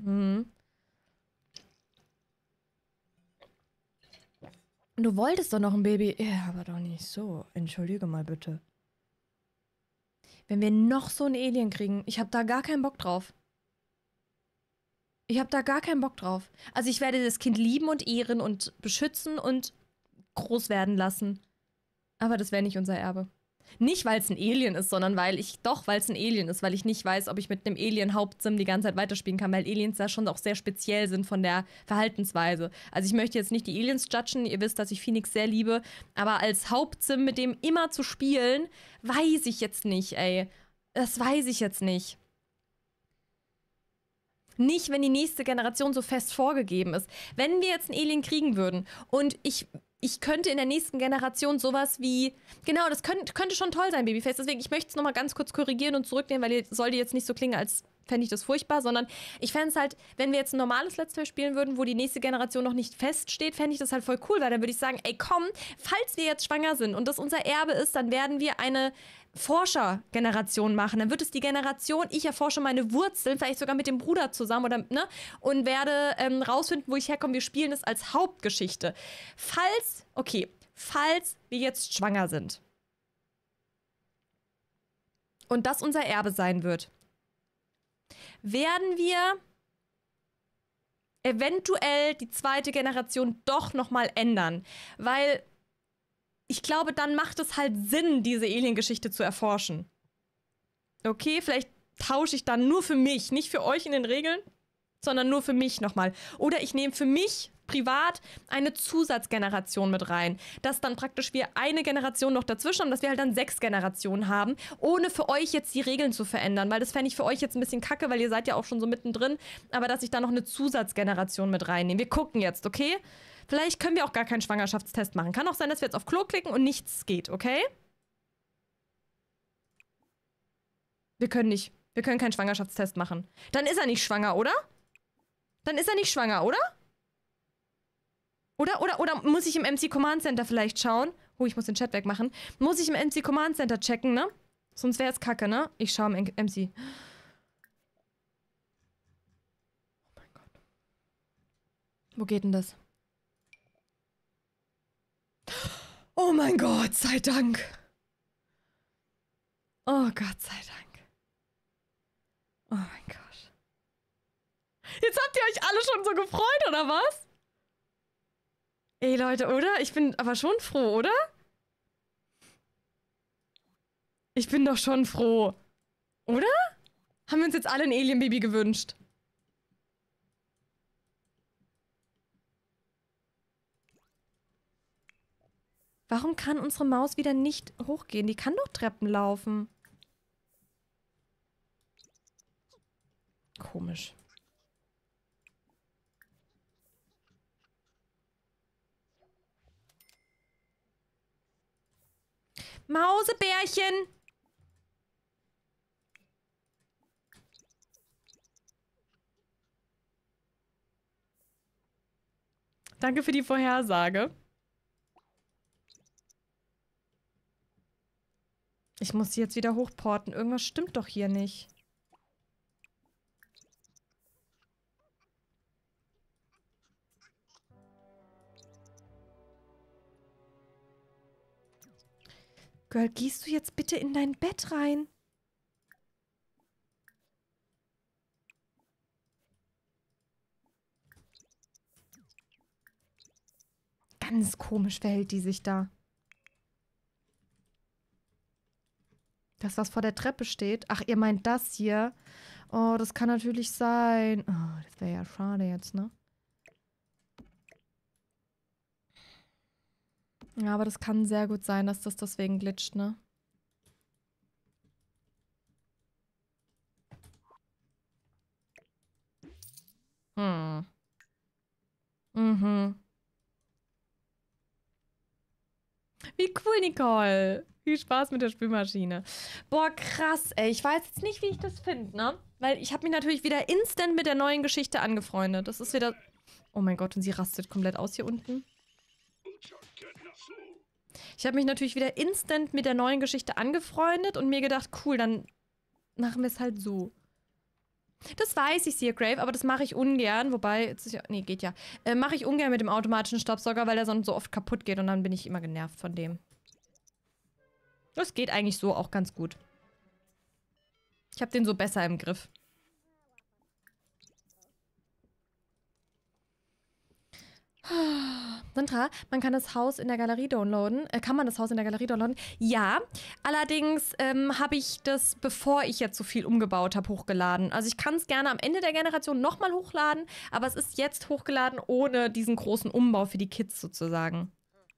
Du wolltest doch noch ein Baby. Ja, aber doch nicht so. Entschuldige mal bitte. Wenn wir noch so ein Alien kriegen, ich habe da gar keinen Bock drauf. Ich habe da gar keinen Bock drauf. Also ich werde das Kind lieben und ehren und beschützen und groß werden lassen. Aber das wäre nicht unser Erbe. Nicht, weil es ein Alien ist, sondern weil es ein Alien ist, weil ich nicht weiß, ob ich mit einem Alien-Hauptsim die ganze Zeit weiterspielen kann, weil Aliens da schon auch sehr speziell sind von der Verhaltensweise. Also ich möchte jetzt nicht die Aliens judgen, ihr wisst, dass ich Phoenix sehr liebe, aber als Hauptsim mit dem immer zu spielen, weiß ich jetzt nicht, ey. Das weiß ich jetzt nicht. Nicht, wenn die nächste Generation so fest vorgegeben ist. Wenn wir jetzt ein Alien kriegen würden und ich könnte in der nächsten Generation sowas wie... Genau, das könnte schon toll sein, Babyface. Deswegen, ich möchte es nochmal ganz kurz korrigieren und zurücknehmen, weil sollte jetzt nicht so klingen, als fände ich das furchtbar, sondern ich fände es halt, wenn wir jetzt ein normales Let's Play spielen würden, wo die nächste Generation noch nicht feststeht, fände ich das halt voll cool, weil dann würde ich sagen, ey komm, falls wir jetzt schwanger sind und das unser Erbe ist, dann werden wir eine Forschergeneration machen. Dann wird es die Generation, ich erforsche meine Wurzeln, vielleicht sogar mit dem Bruder zusammen oder, ne? Und werde rausfinden, wo ich herkomme. Wir spielen das als Hauptgeschichte. Falls wir jetzt schwanger sind und das unser Erbe sein wird, werden wir eventuell die zweite Generation doch nochmal ändern. Weil ich glaube, dann macht es halt Sinn, diese Alien-Geschichte zu erforschen. Okay, vielleicht tausche ich dann nur für mich, nicht für euch in den Regeln, sondern nur für mich nochmal. Oder ich nehme für mich privat eine Zusatzgeneration mit rein, dass dann praktisch wir eine Generation noch dazwischen haben, dass wir halt dann 6 Generationen haben, ohne für euch jetzt die Regeln zu verändern, weil das fände ich für euch jetzt ein bisschen kacke, weil ihr seid ja auch schon so mittendrin, aber dass ich da noch eine Zusatzgeneration mit reinnehme. Wir gucken jetzt, okay? Vielleicht können wir auch gar keinen Schwangerschaftstest machen. Kann auch sein, dass wir jetzt auf Klo klicken und nichts geht, okay? Wir können keinen Schwangerschaftstest machen. Dann ist er nicht schwanger, oder? Dann ist er nicht schwanger, oder? Oder muss ich im MC Command Center vielleicht schauen? Oh, ich muss den Chat wegmachen. Muss ich im MC Command Center checken, ne? Sonst wäre es kacke, ne? Ich schaue im MC. Oh mein Gott. Wo geht denn das? Oh mein Gott, sei Dank. Oh Gott sei Dank. Oh mein Gott. Jetzt habt ihr euch alle schon so gefreut, oder was? Ey, Leute, oder? Ich bin aber schon froh, oder? Ich bin doch schon froh. Oder? Haben wir uns jetzt alle ein Alien-Baby gewünscht? Warum kann unsere Maus wieder nicht hochgehen? Die kann doch Treppen laufen. Komisch. Mausebärchen! Danke für die Vorhersage. Ich muss sie jetzt wieder hochporten. Irgendwas stimmt doch hier nicht. Girl, gehst du jetzt bitte in dein Bett rein? Ganz komisch verhält die sich da. Das, was vor der Treppe steht. Ach, ihr meint das hier? Oh, das kann natürlich sein. Oh, das wäre ja schade jetzt, ne? Ja, aber das kann sehr gut sein, dass das deswegen glitscht, ne? Hm. Mhm. Wie cool, Nicole. Viel Spaß mit der Spülmaschine. Boah, krass, ey. Ich weiß jetzt nicht, wie ich das finde, ne? Weil ich habe mich natürlich wieder instant mit der neuen Geschichte angefreundet. Das ist wieder... Oh mein Gott, und sie rastet komplett aus hier unten. Ich habe mich natürlich wieder instant mit der neuen Geschichte angefreundet und mir gedacht, cool, dann machen wir es halt so. Das weiß ich, Seer Grave, aber das mache ich ungern. Wobei, jetzt ist ja, nee, geht ja. Mache ich ungern mit dem automatischen Staubsauger, weil der sonst so oft kaputt geht und dann bin ich immer genervt von dem. Das geht eigentlich so auch ganz gut. Ich habe den so besser im Griff. Sandra, man kann das Haus in der Galerie downloaden. Kann man das Haus in der Galerie downloaden? Ja, allerdings habe ich das, bevor ich jetzt so viel umgebaut habe, hochgeladen. Also ich kann es gerne am Ende der Generation nochmal hochladen, aber es ist jetzt hochgeladen ohne diesen großen Umbau für die Kids sozusagen.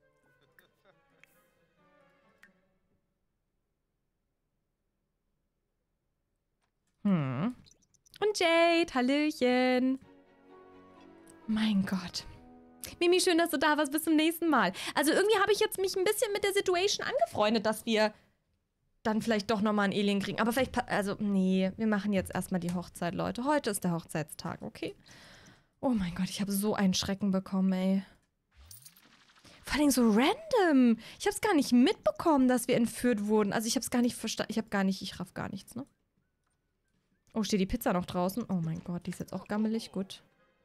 Und Jade, hallöchen. Mein Gott. Mimi, schön, dass du da warst. Bis zum nächsten Mal. Also irgendwie habe ich jetzt mich ein bisschen mit der Situation angefreundet, dass wir dann vielleicht doch nochmal einen Alien kriegen. Aber vielleicht, also, nee, wir machen jetzt erstmal die Hochzeit, Leute. Heute ist der Hochzeitstag, okay? Oh mein Gott, ich habe so einen Schrecken bekommen, ey. Vor allem so random. Ich habe es gar nicht mitbekommen, dass wir entführt wurden. Also ich habe es gar nicht verstanden. Ich raff gar nichts, ne? Oh, steht die Pizza noch draußen? Oh mein Gott, die ist jetzt auch gammelig. Gut.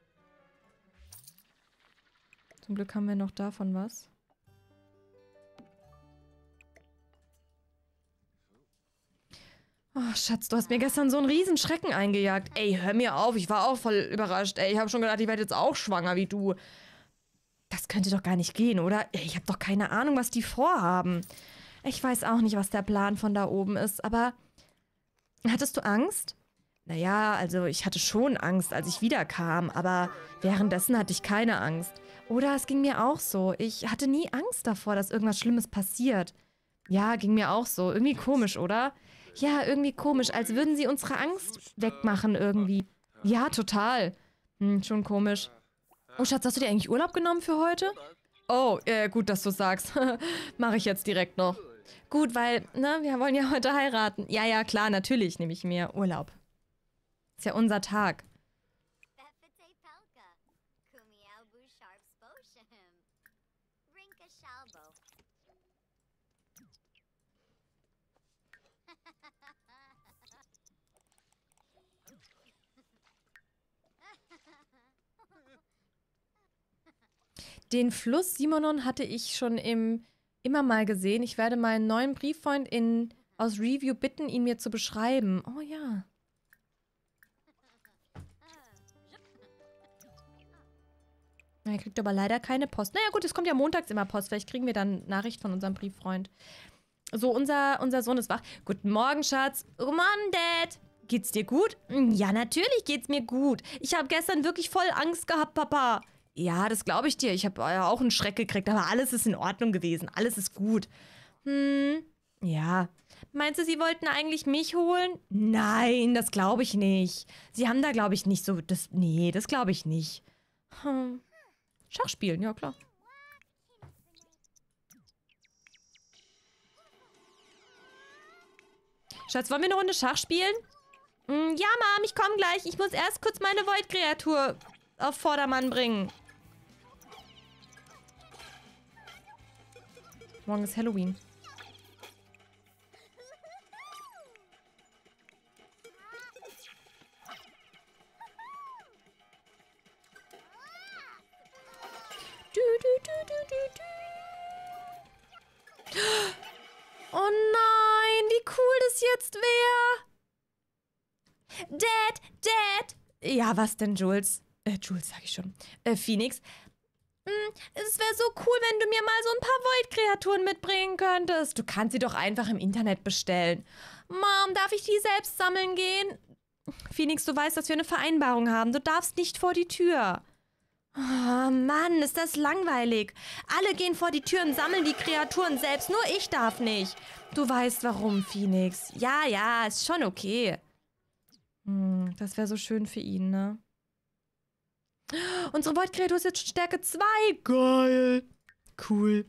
Zum Glück haben wir noch davon was. Oh, Schatz, du hast mir gestern so einen riesen Schrecken eingejagt. Ey, hör mir auf, ich war auch voll überrascht. Ey, ich habe schon gedacht, ich werde jetzt auch schwanger wie du. Das könnte doch gar nicht gehen, oder? Ey, ich habe doch keine Ahnung, was die vorhaben. Ich weiß auch nicht, was der Plan von da oben ist, aber... Hattest du Angst? Naja, also ich hatte schon Angst, als ich wiederkam, aber währenddessen hatte ich keine Angst. Oder es ging mir auch so. Ich hatte nie Angst davor, dass irgendwas Schlimmes passiert. Ja, ging mir auch so. Irgendwie komisch, oder? Ja, irgendwie komisch, als würden sie unsere Angst wegmachen irgendwie. Ja, total. Schon komisch. Oh, Schatz, hast du dir eigentlich Urlaub genommen für heute? Oh, gut, dass du sagst. Mache ich jetzt direkt noch. Gut, weil, ne, wir wollen ja heute heiraten. Ja, ja, klar, natürlich nehme ich mir Urlaub. Ist ja unser Tag. Den Fluss Simonon hatte ich schon immer mal gesehen. Ich werde meinen neuen Brieffreund aus Review bitten, ihn mir zu beschreiben. Oh ja. Er kriegt aber leider keine Post. Naja gut, es kommt ja montags immer Post. Vielleicht kriegen wir dann Nachricht von unserem Brieffreund. So, unser Sohn ist wach. Guten Morgen, Schatz. Guten Morgen, Dad. Geht's dir gut? Ja, natürlich geht's mir gut. Ich habe gestern wirklich voll Angst gehabt, Papa. Ja, das glaube ich dir. Ich habe ja auch einen Schreck gekriegt, aber alles ist in Ordnung gewesen. Alles ist gut. Ja. Meinst du, sie wollten eigentlich mich holen? Nein, das glaube ich nicht. Sie haben da, glaube ich, nicht so... Nee, das glaube ich nicht. Schach spielen, ja klar. Schatz, wollen wir eine Runde Schach spielen? Ja, Mom, ich komme gleich. Ich muss erst kurz meine Void-Kreatur auf Vordermann bringen. Morgen ist Halloween. Oh nein, wie cool das jetzt wäre. Dad. Ja, was denn, Jules? Jules sag ich schon. Phoenix. Es wäre so cool, wenn du mir mal so ein paar Void-Kreaturen mitbringen könntest. Du kannst sie doch einfach im Internet bestellen. Mom, darf ich die selbst sammeln gehen? Phoenix, du weißt, dass wir eine Vereinbarung haben. Du darfst nicht vor die Tür. Oh Mann, ist das langweilig. Alle gehen vor die Tür und sammeln die Kreaturen selbst. Nur ich darf nicht. Du weißt warum, Phoenix. Ja, ist schon okay. Das wäre so schön für ihn, ne? Unsere Void-Kreatur ist jetzt Stärke 2. Geil. Cool.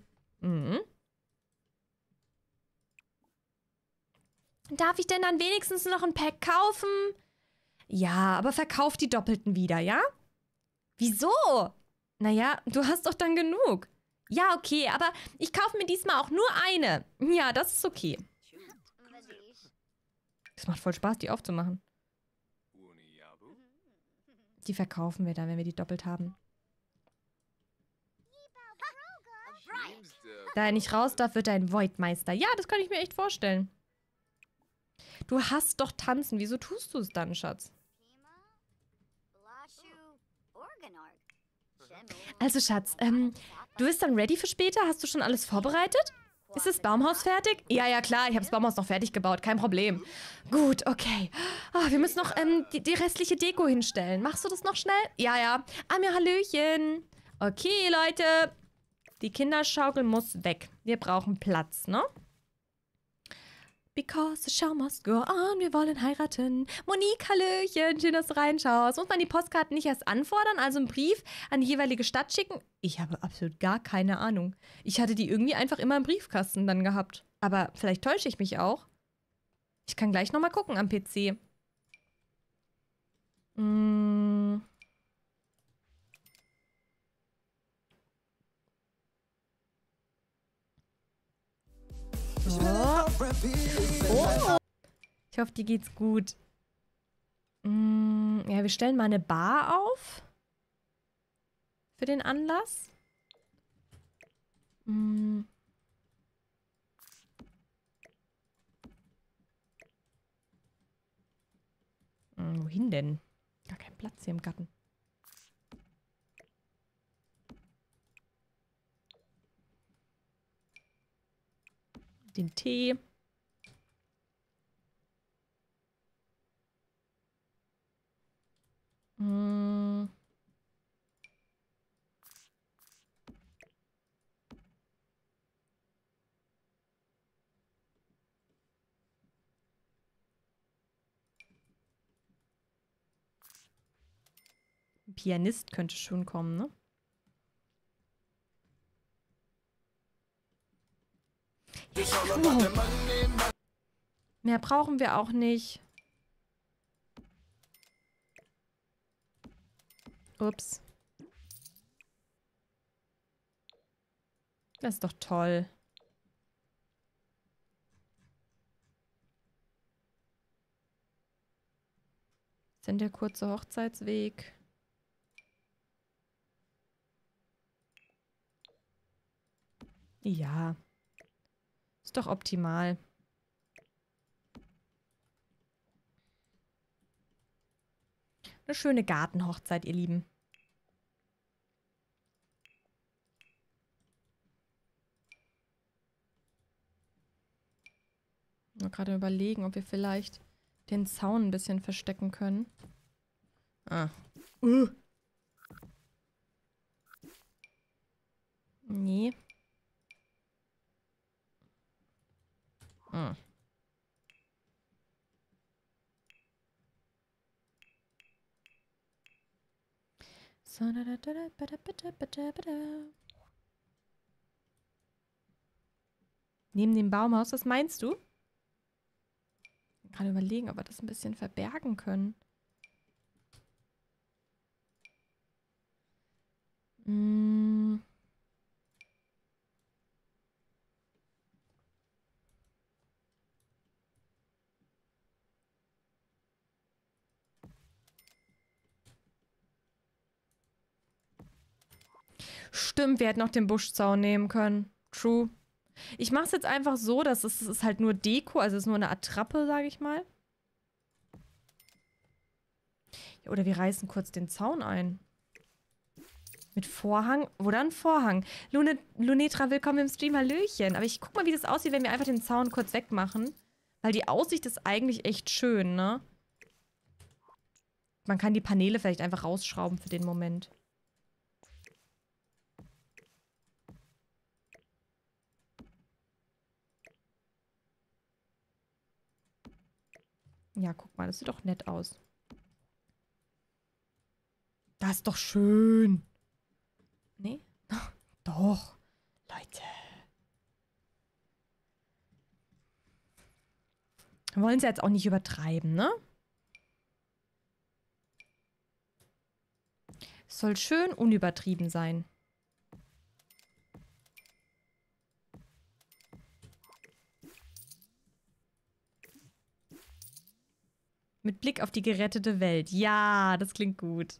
Darf ich denn dann wenigstens noch ein Pack kaufen? Ja, aber verkauf die Doppelten wieder, ja? Wieso? Naja, du hast doch dann genug. Ja, okay, aber ich kaufe mir diesmal auch nur eine. Ja, das ist okay. Es macht voll Spaß, die aufzumachen. Die verkaufen wir dann, wenn wir die doppelt haben. Da er nicht raus darf, wird er ein Voidmeister. Ja, das kann ich mir echt vorstellen. Du hast doch tanzen. Wieso tust du es dann, Schatz? Also, Schatz, du bist dann ready für später? Hast du schon alles vorbereitet? Ist das Baumhaus fertig? Ja, klar, ich habe das Baumhaus noch fertig gebaut, kein Problem. Gut, okay. Oh, wir müssen noch die restliche Deko hinstellen. Machst du das noch schnell? Ja. Amir, Hallöchen. Okay, Leute. Die Kinderschaukel muss weg. Wir brauchen Platz, ne? Because the show must go on, wir wollen heiraten. Monique, Hallöchen, schön, dass du reinschaust. Muss man die Postkarten nicht erst anfordern, also einen Brief an die jeweilige Stadt schicken? Ich habe absolut gar keine Ahnung. Ich hatte die irgendwie einfach immer im Briefkasten dann gehabt. Aber vielleicht täusche ich mich auch. Ich kann gleich nochmal gucken am PC. Mm. Oh. Oh. Ich hoffe, dir geht's gut. Ja, wir stellen mal eine Bar auf. Für den Anlass. Wohin denn? Gar kein Platz hier im Garten. Den Tee. Ein Pianist könnte schon kommen, ne? Oh. Mehr brauchen wir auch nicht. Ups. Das ist doch toll. Was ist denn der kurze Hochzeitsweg? Ja. Ist doch optimal. Eine schöne Gartenhochzeit, ihr Lieben. Ich muss gerade überlegen, ob wir vielleicht den Zaun ein bisschen verstecken können. Ah. Nee. So, neben dem Baumhaus, was meinst du? Ich kann überlegen, ob wir das ein bisschen verbergen können. Stimmt, wir hätten noch den Buschzaun nehmen können. True. Ich mache es jetzt einfach so, dass es ist halt nur Deko, also es ist nur eine Attrappe, sage ich mal. Ja, oder wir reißen kurz den Zaun ein. Mit Vorhang? Wo dann Vorhang? Lunetra, willkommen im Stream, Hallöchen. Aber ich guck mal, wie das aussieht, wenn wir einfach den Zaun kurz wegmachen. Weil die Aussicht ist eigentlich echt schön, ne? Man kann die Paneele vielleicht einfach rausschrauben für den Moment. Ja, guck mal, das sieht doch nett aus. Das ist doch schön. Nee? Doch. Leute. Wir wollen es jetzt auch nicht übertreiben, ne? Es soll schön unübertrieben sein. Mit Blick auf die gerettete Welt. Ja, das klingt gut.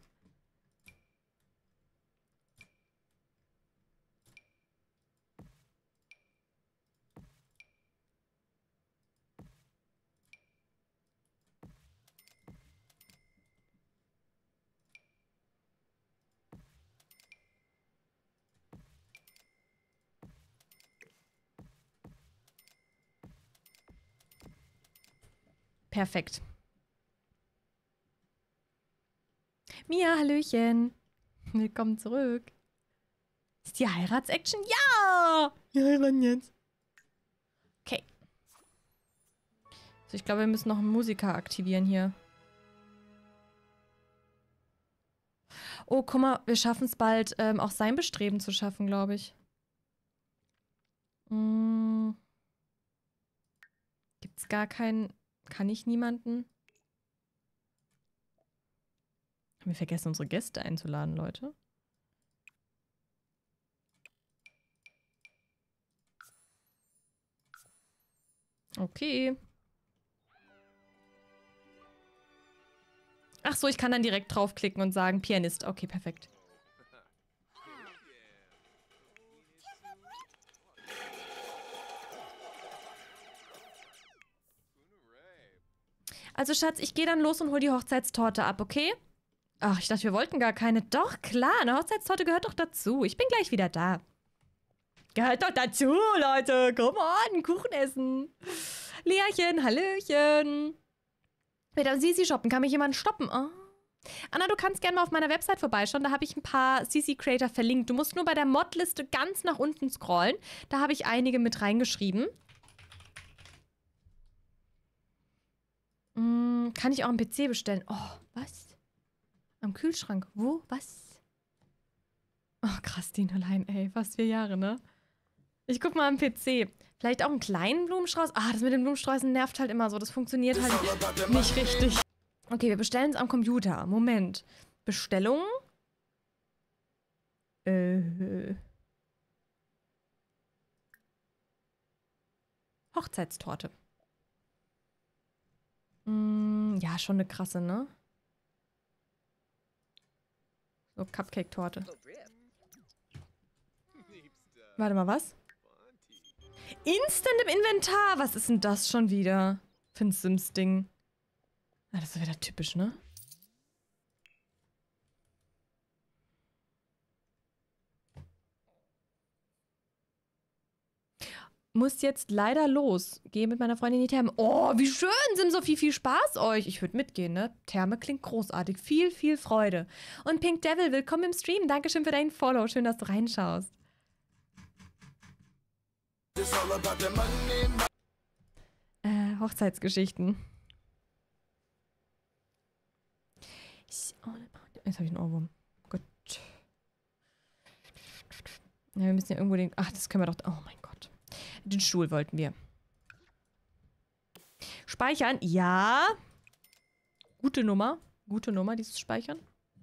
Perfekt. Mia, Hallöchen. Willkommen zurück. Ist die Heiratsaction? Ja! Wir heiraten jetzt. Okay. So, ich glaube, wir müssen noch einen Musiker aktivieren hier. Oh, guck mal, wir schaffen es bald, auch sein Bestreben zu schaffen, glaube ich. Gibt's gar keinen Kann ich niemanden? Haben wir vergessen, unsere Gäste einzuladen, Leute? Okay. Ach so, ich kann dann direkt draufklicken und sagen Pianist. Okay, perfekt. Also, Schatz, ich gehe dann los und hol die Hochzeitstorte ab, okay? Ach, ich dachte, wir wollten gar keine. Doch, klar, eine Hochzeitstorte gehört doch dazu. Ich bin gleich wieder da. Gehört doch dazu, Leute. Komm on, Kuchen essen. Leerchen, Hallöchen. Wieder am Sisi shoppen. Kann mich jemand stoppen? Oh. Anna, du kannst gerne mal auf meiner Website vorbeischauen. Da habe ich ein paar Sisi-Creator verlinkt. Du musst nur bei der Mod-Liste ganz nach unten scrollen. Da habe ich einige mit reingeschrieben. Kann ich auch am PC bestellen? Oh, was? Am Kühlschrank? Wo? Was? Oh, krass, Dean allein, ey. Fast 4 Jahre, ne? Ich guck mal am PC. Vielleicht auch einen kleinen Blumenstrauß? Ah, das mit den Blumensträußen nervt halt immer so. Das funktioniert halt nicht richtig. Okay, wir bestellen es am Computer. Moment. Bestellung? Hochzeitstorte. Ja, schon eine krasse, ne? So, Cupcake-Torte. Warte mal, was? Instant im Inventar! Was ist denn das schon wieder? Für ein Sims-Ding. Ah, das ist wieder typisch, ne? Muss jetzt leider los. Gehe mit meiner Freundin in die Therme. Oh, wie schön, Sim-Sophie. Viel Spaß euch. Ich würde mitgehen, ne? Therme klingt großartig. Viel, viel Freude. Und Pink Devil, willkommen im Stream. Dankeschön für deinen Follow. Schön, dass du reinschaust. Hochzeitsgeschichten. Jetzt habe ich einen Ohrwurm. Gut. Ja, wir müssen ja irgendwo den... Ach, das können wir doch... Oh mein Gott. Den Stuhl wollten wir. Speichern? Ja. Gute Nummer. Gute Nummer, dieses Speichern.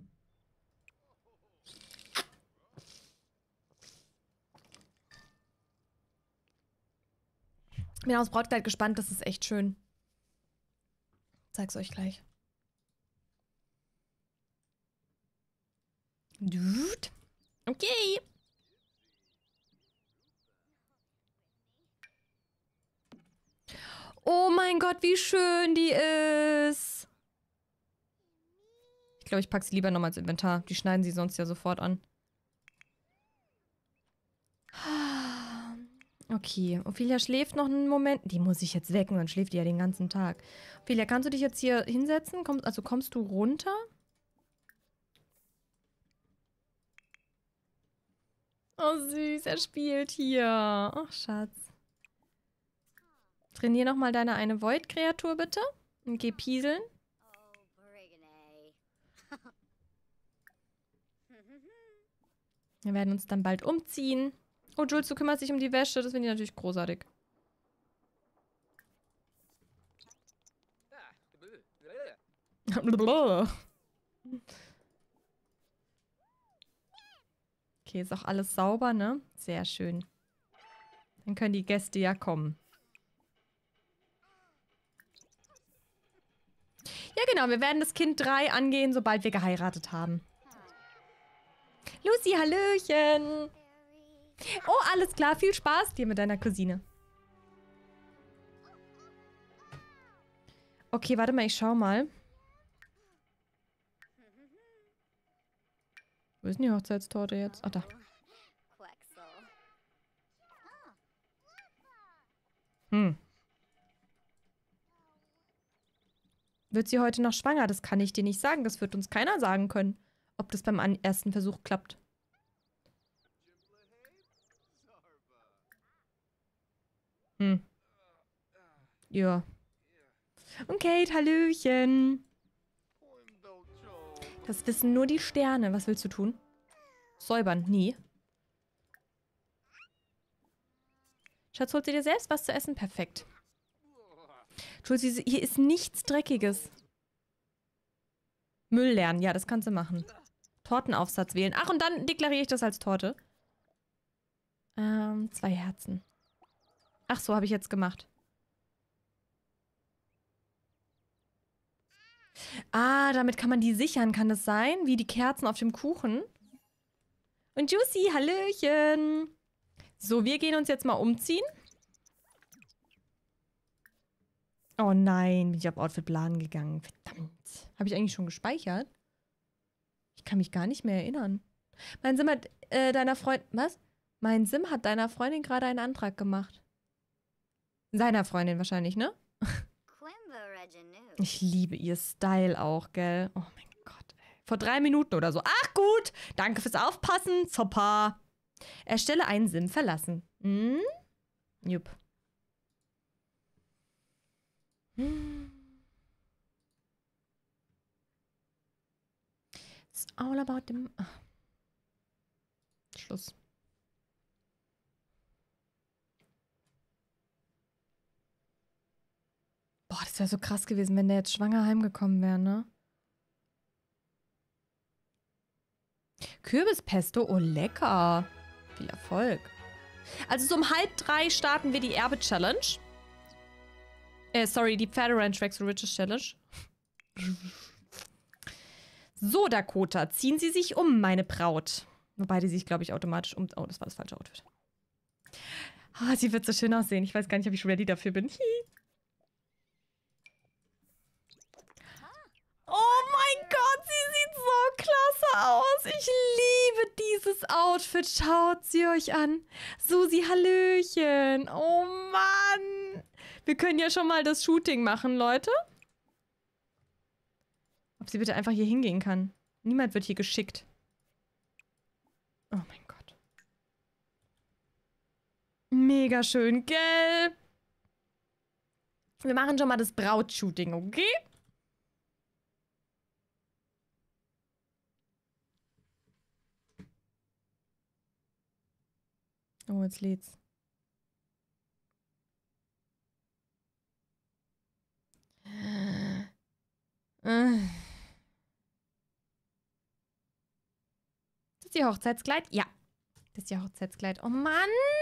Bin aufs Brautkleid gespannt. Das ist echt schön. Zeig's euch gleich. Dude. Okay. Oh mein Gott, wie schön die ist. Ich glaube, ich packe sie lieber nochmal ins Inventar. Die schneiden sie sonst ja sofort an. Okay, Ophelia schläft noch einen Moment. Die muss ich jetzt wecken, dann schläft die ja den ganzen Tag. Ophelia, kannst du dich jetzt hier hinsetzen? Kommst du runter? Oh süß, er spielt hier. Ach, Schatz. Trainier nochmal deine eine Void-Kreatur, bitte. Und geh pieseln. Wir werden uns dann bald umziehen. Oh, Jules, du kümmerst dich um die Wäsche. Das finde ich natürlich großartig. Okay, ist auch alles sauber, ne? Sehr schön. Dann können die Gäste ja kommen. Ja, genau. Wir werden das Kind 3 angehen, sobald wir geheiratet haben. Lucy, hallöchen. Oh, alles klar. Viel Spaß dir mit deiner Cousine. Okay, warte mal. Ich schau mal. Wo ist denn die Hochzeitstorte jetzt? Ah, da. Wird sie heute noch schwanger? Das kann ich dir nicht sagen. Das wird uns keiner sagen können, ob das beim ersten Versuch klappt. Ja. Und Kate, hallöchen. Das wissen nur die Sterne. Was willst du tun? Säubern? Nie. Schatz, holt sie dir selbst was zu essen? Perfekt. Jules, hier ist nichts Dreckiges. Müll lernen, ja, das kannst du machen. Tortenaufsatz wählen. Ach, und dann deklariere ich das als Torte. 2 Herzen. Ach so, habe ich jetzt gemacht. Ah, damit kann man die sichern, kann das sein? Wie die Kerzen auf dem Kuchen. Und Juicy, hallöchen. So, wir gehen uns jetzt mal umziehen. Oh nein, bin ich auf Outfit-Plan gegangen. Verdammt. Habe ich eigentlich schon gespeichert? Ich kann mich gar nicht mehr erinnern. Mein Sim hat deiner Freundin... Was? Mein Sim hat deiner Freundin gerade einen Antrag gemacht. Seiner Freundin wahrscheinlich, ne? Ich liebe ihr Style auch, gell? Oh mein Gott, ey. Vor 3 Minuten oder so. Ach gut, danke fürs Aufpassen. Super. Erstelle einen Sim verlassen. Hm? Jupp. It's all about them. Ach. Schluss. Boah, das wäre so krass gewesen, wenn der jetzt schwanger heimgekommen wäre, ne? Kürbispesto, oh lecker. Viel Erfolg. Also so um 2:30 starten wir die Erbe-Challenge. Sorry, die Pferderanch Rex Riches Challenge. So, Dakota, ziehen Sie sich um, meine Braut. Wobei die sich, glaube ich, automatisch um... Oh, das war das falsche Outfit. Ah, sie wird so schön aussehen. Ich weiß gar nicht, ob ich ready dafür bin. Oh mein Gott, sie sieht so klasse aus. Ich liebe dieses Outfit. Schaut sie euch an. Susi, hallöchen. Oh Mann. Wir können ja schon mal das Shooting machen, Leute. Ob sie bitte einfach hier hingehen kann. Niemand wird hier geschickt. Oh mein Gott. Mega schön, gell? Wir machen schon mal das Brautshooting, okay? Oh, jetzt lädt's. Das ist ihr Hochzeitskleid? Ja. Das ist ihr Hochzeitskleid. Oh Mann!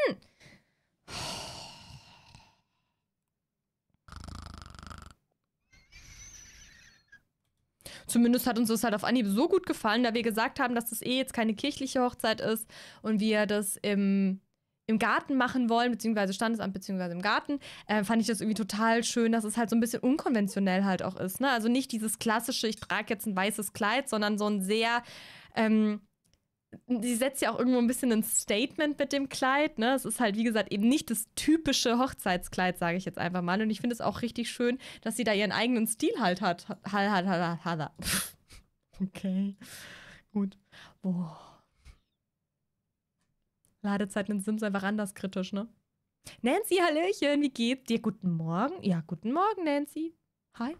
Zumindest hat uns das halt auf Anhieb so gut gefallen, da wir gesagt haben, dass das jetzt keine kirchliche Hochzeit ist und wir das im Garten machen wollen, beziehungsweise Standesamt, beziehungsweise im Garten, fand ich das irgendwie total schön, dass es halt so ein bisschen unkonventionell halt auch ist, ne? Also nicht dieses klassische, ich trage jetzt ein weißes Kleid, sondern so ein sehr, sie setzt ja auch irgendwo ein bisschen ein Statement mit dem Kleid, ne? Es ist halt, wie gesagt, eben nicht das typische Hochzeitskleid, sage ich jetzt einfach mal. Und ich finde es auch richtig schön, dass sie da ihren eigenen Stil halt hat. Okay, gut. Boah. Ladezeiten in Sims einfach anders kritisch, ne? Nancy, hallöchen, wie geht's dir? Guten Morgen? Ja, guten Morgen, Nancy. Hi.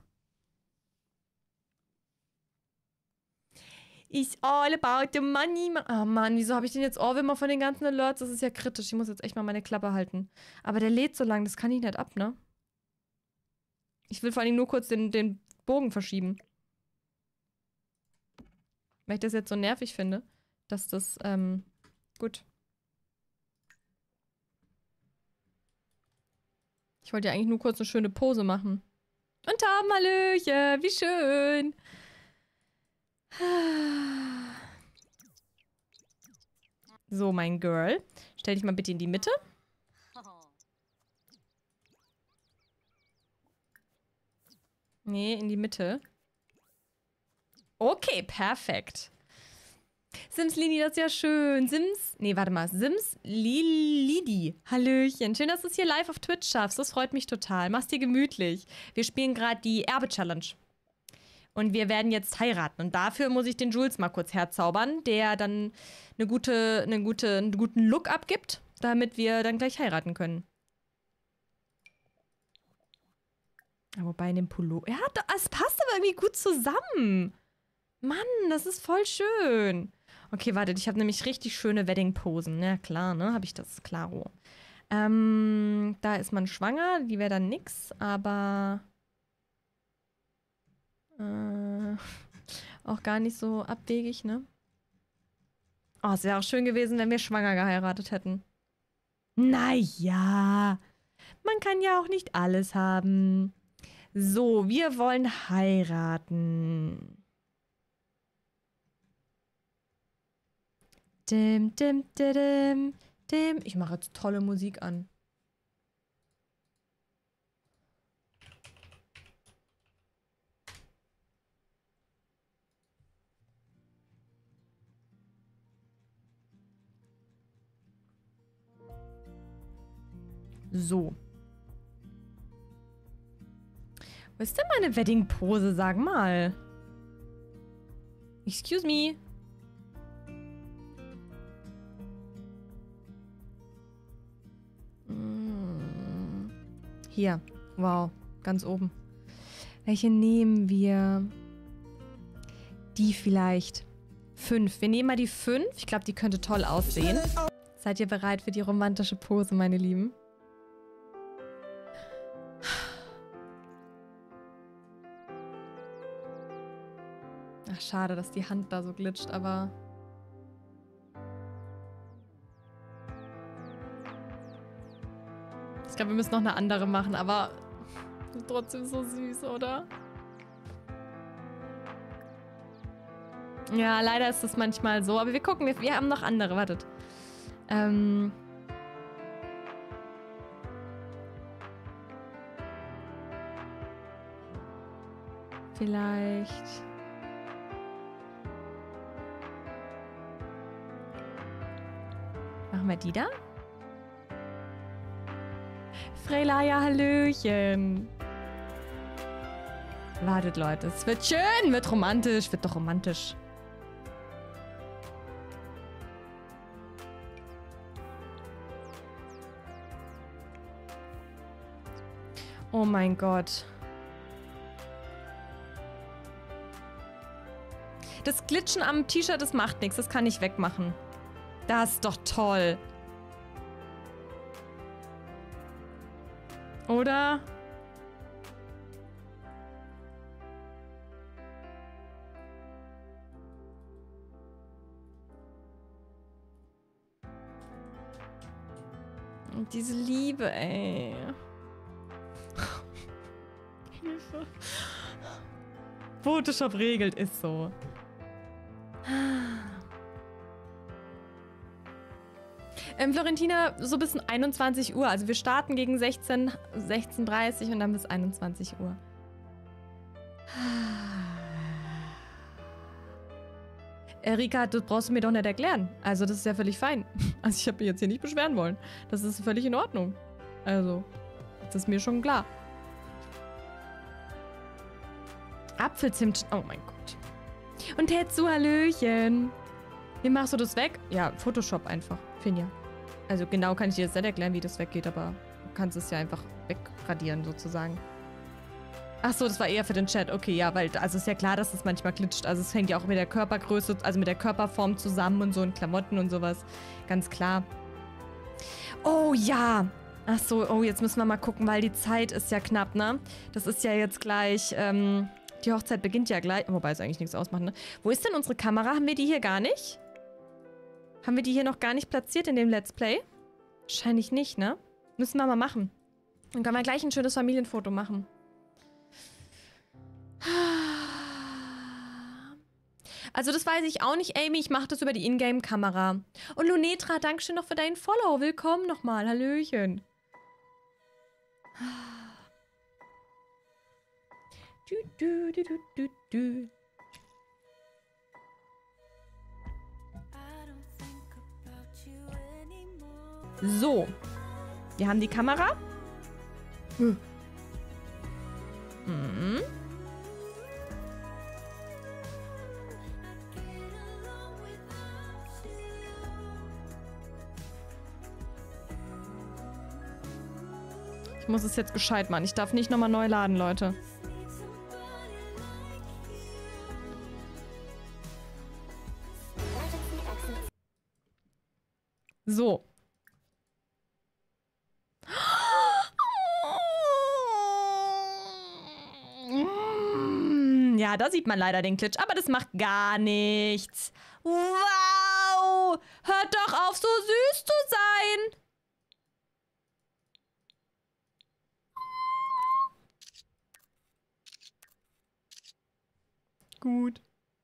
It's all about the money. Oh Mann, wieso habe ich denn jetzt Ohrwürmer von den ganzen Alerts? Das ist ja kritisch. Ich muss jetzt echt mal meine Klappe halten. Aber der lädt so lang, das kann ich nicht ab, ne? Ich will vor allem nur kurz den Bogen verschieben. Weil ich das jetzt so nervig finde, dass das, gut. Ich wollte ja eigentlich nur kurz eine schöne Pose machen. Und Tom, hallöchen, wie schön. So, mein Girl. Stell dich mal bitte in die Mitte. Nee, in die Mitte. Okay, perfekt. Sims Lini, das ist ja schön. Sims, nee, warte mal. Sims Lidi. Hallöchen. Schön, dass du es hier live auf Twitch schaffst. Das freut mich total. Mach's dir gemütlich. Wir spielen gerade die Erbe-Challenge. Und wir werden jetzt heiraten. Und dafür muss ich den Jules mal kurz herzaubern, der dann einen guten Look abgibt, damit wir dann gleich heiraten können. Wobei in dem Pullover... Ja, es passt aber irgendwie gut zusammen. Mann, das ist voll schön. Okay, wartet, ich habe nämlich richtig schöne Wedding-Posen. Ja, klar, ne? Habe ich das, klaro. Da ist man schwanger, die wäre dann nix, aber auch gar nicht so abwegig, ne? Oh, es wäre auch schön gewesen, wenn wir schwanger geheiratet hätten. Naja, man kann ja auch nicht alles haben. So, wir wollen heiraten. Dim, dim, dim, dim. Ich mache jetzt tolle Musik an. So. Wo ist denn meine Wedding-Pose? Sag mal. Excuse me. Hier. Wow. Ganz oben. Welche nehmen wir? Die vielleicht. 5. Wir nehmen mal die 5. Ich glaube, die könnte toll aussehen. Seid ihr bereit für die romantische Pose, meine Lieben? Ach, schade, dass die Hand da so glitscht, aber... Ich glaube, wir müssen noch eine andere machen, aber... Trotzdem so süß, oder? Ja, leider ist das manchmal so, aber wir gucken, wir haben noch andere, wartet. Vielleicht... Machen wir die da? Freylaya, hallöchen. Wartet, Leute. Es wird schön, wird romantisch, wird doch romantisch. Oh mein Gott. Das Glitschen am T-Shirt, das macht nichts. Das kann ich wegmachen. Das ist doch toll. Oder? Und diese Liebe, ey. Hilfe. Photoshop regelt, ist so. Florentina, so bis 21 Uhr. Also wir starten gegen 16:30 und dann bis 21 Uhr. Erika, das brauchst du mir doch nicht erklären. Also das ist ja völlig fein. Also ich habe mich jetzt hier nicht beschweren wollen. Das ist völlig in Ordnung. Also, das ist mir schon klar. Apfelzimt. Oh mein Gott. Und Tetsu, hallöchen. Wie machst du das weg? Ja, Photoshop einfach. Finja. Also genau kann ich dir jetzt nicht erklären, wie das weggeht, aber du kannst es ja einfach wegradieren, sozusagen. Ach so, das war eher für den Chat. Okay, ja, weil, also ist ja klar, dass es manchmal glitscht. Also es hängt ja auch mit der Körpergröße, also mit der Körperform zusammen und so in Klamotten und sowas. Ganz klar. Oh ja. Ach so, oh, jetzt müssen wir mal gucken, weil die Zeit ist ja knapp, ne? Das ist ja jetzt gleich, die Hochzeit beginnt ja gleich. Wobei es eigentlich nichts ausmacht, ne? Wo ist denn unsere Kamera? Haben wir die hier gar nicht? Haben wir die hier noch gar nicht platziert in dem Let's Play? Wahrscheinlich nicht, ne? Müssen wir mal machen. Dann können wir gleich ein schönes Familienfoto machen. Also das weiß ich auch nicht, Amy. Ich mache das über die Ingame-Kamera. Und Lunetra, dankeschön noch für deinen Follow. Willkommen nochmal. Hallöchen. So. Wir haben die Kamera. Mhm. Ich muss es jetzt gescheit machen. Ich darf nicht nochmal neu laden, Leute. So. Ja, da sieht man leider den Glitch, aber das macht gar nichts. Wow! Hört doch auf, so süß zu sein! Gut.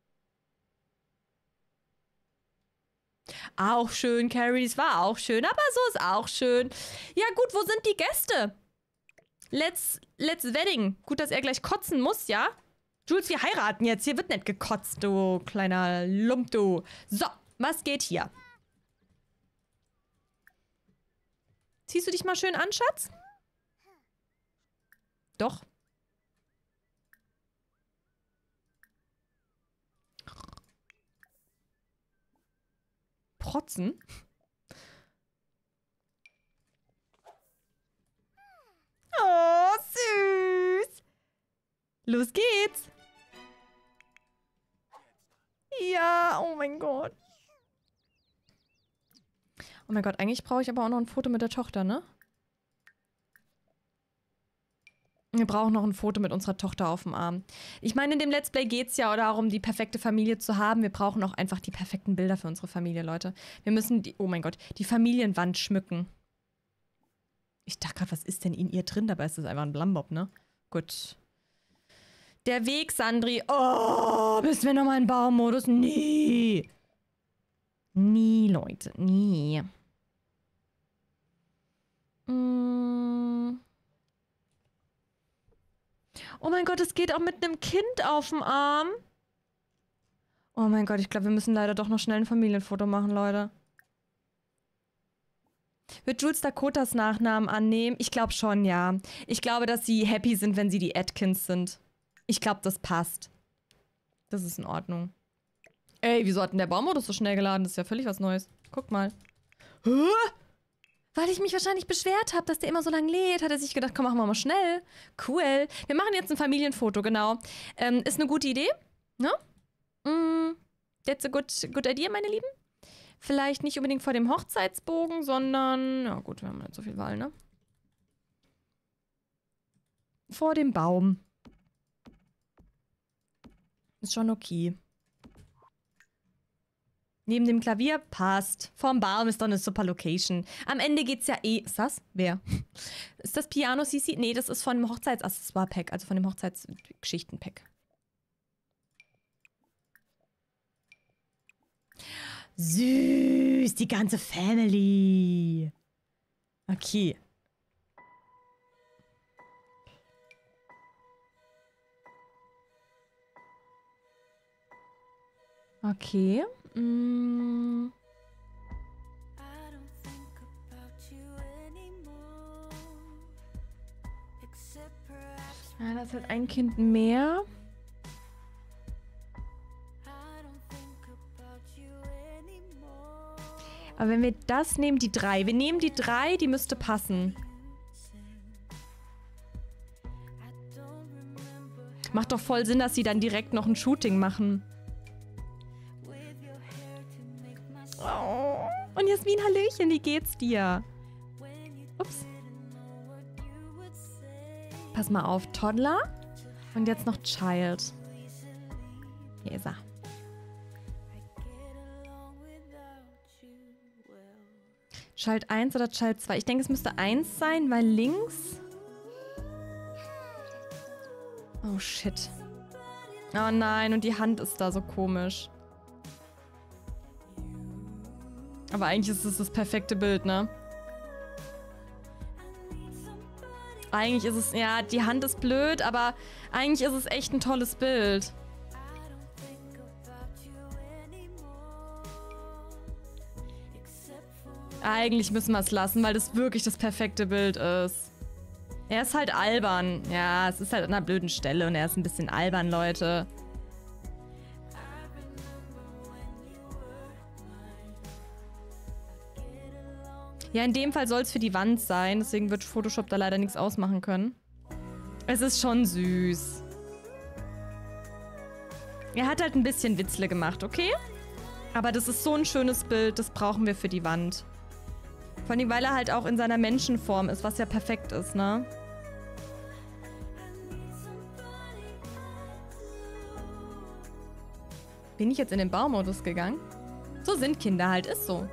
Auch schön, Carrie, das war auch schön, aber so ist auch schön. Ja gut, wo sind die Gäste? Let's Wedding. Gut, dass er gleich kotzen muss, ja? Jules, wir heiraten jetzt. Hier wird nicht gekotzt, du kleiner Lump, du. So, was geht hier? Ziehst du dich mal schön an, Schatz? Doch. Protzen? Oh, süß. Los geht's. Ja, oh mein Gott. Oh mein Gott, eigentlich brauche ich aber auch noch ein Foto mit der Tochter, ne? Wir brauchen noch ein Foto mit unserer Tochter auf dem Arm. Ich meine, in dem Let's Play geht es ja darum, die perfekte Familie zu haben. Wir brauchen auch einfach die perfekten Bilder für unsere Familie, Leute. Wir müssen die, oh mein Gott, die Familienwand schmücken. Ich dachte gerade, was ist denn in ihr drin? Dabei ist das einfach ein Blambob, ne? Gut. Der Weg, Sandri. Oh, müssen wir nochmal in Baumodus? Nie. Nie, Leute. Nie. Oh mein Gott, es geht auch mit einem Kind auf dem Arm. Oh mein Gott, ich glaube, wir müssen leider doch noch schnell ein Familienfoto machen, Leute. Wird Jules Dakotas Nachnamen annehmen? Ich glaube schon, ja. Ich glaube, dass sie happy sind, wenn sie die Atkins sind. Ich glaube, das passt. Das ist in Ordnung. Ey, wieso hat denn der Baumodus so schnell geladen? Das ist ja völlig was Neues. Guck mal. Hä? Weil ich mich wahrscheinlich beschwert habe, dass der immer so lange lädt, hat er sich gedacht, komm, machen wir mal schnell. Cool. Wir machen jetzt ein Familienfoto, genau. Ist eine gute Idee, ne? That's a good idea, meine Lieben. Vielleicht nicht unbedingt vor dem Hochzeitsbogen, sondern, ja gut, wir haben nicht so viel Wahl, ne? Vor dem Baum. Ist schon okay. Neben dem Klavier passt. Vorm Baum ist doch eine super Location. Am Ende geht's ja eh. Ist das? Wer? Ist das Piano Sisi? Nee, das ist von dem Hochzeitsaccessoire-Pack, also von dem Hochzeitsgeschichten-Pack. Süß, die ganze Family. Okay. Okay. Ja, das ist halt ein Kind mehr. Aber wenn wir das nehmen, die 3. Wir nehmen die 3, die müsste passen. Macht doch voll Sinn, dass sie dann direkt noch ein Shooting machen. Oh. Und Jasmin, Hallöchen, wie geht's dir? Ups. Pass mal auf, Toddler. Und jetzt noch Child. Hier ist er. Child 1 oder Child 2? Ich denke, es müsste 1 sein, weil links... Oh, shit. Oh nein, und die Hand ist da so komisch. Aber eigentlich ist es das perfekte Bild, ne? Eigentlich ist es... Ja, die Hand ist blöd, aber eigentlich ist es echt ein tolles Bild. Eigentlich müssen wir es lassen, weil das wirklich das perfekte Bild ist. Er ist halt albern. Ja, es ist halt an einer blöden Stelle und er ist ein bisschen albern, Leute. Ja, in dem Fall soll es für die Wand sein, deswegen wird Photoshop da leider nichts ausmachen können. Es ist schon süß. Er hat halt ein bisschen Witzle gemacht, okay? Aber das ist so ein schönes Bild, das brauchen wir für die Wand. Vor allem, weil er halt auch in seiner Menschenform ist, was ja perfekt ist, ne? Bin ich jetzt in den Baumodus gegangen? So sind Kinder halt, ist so.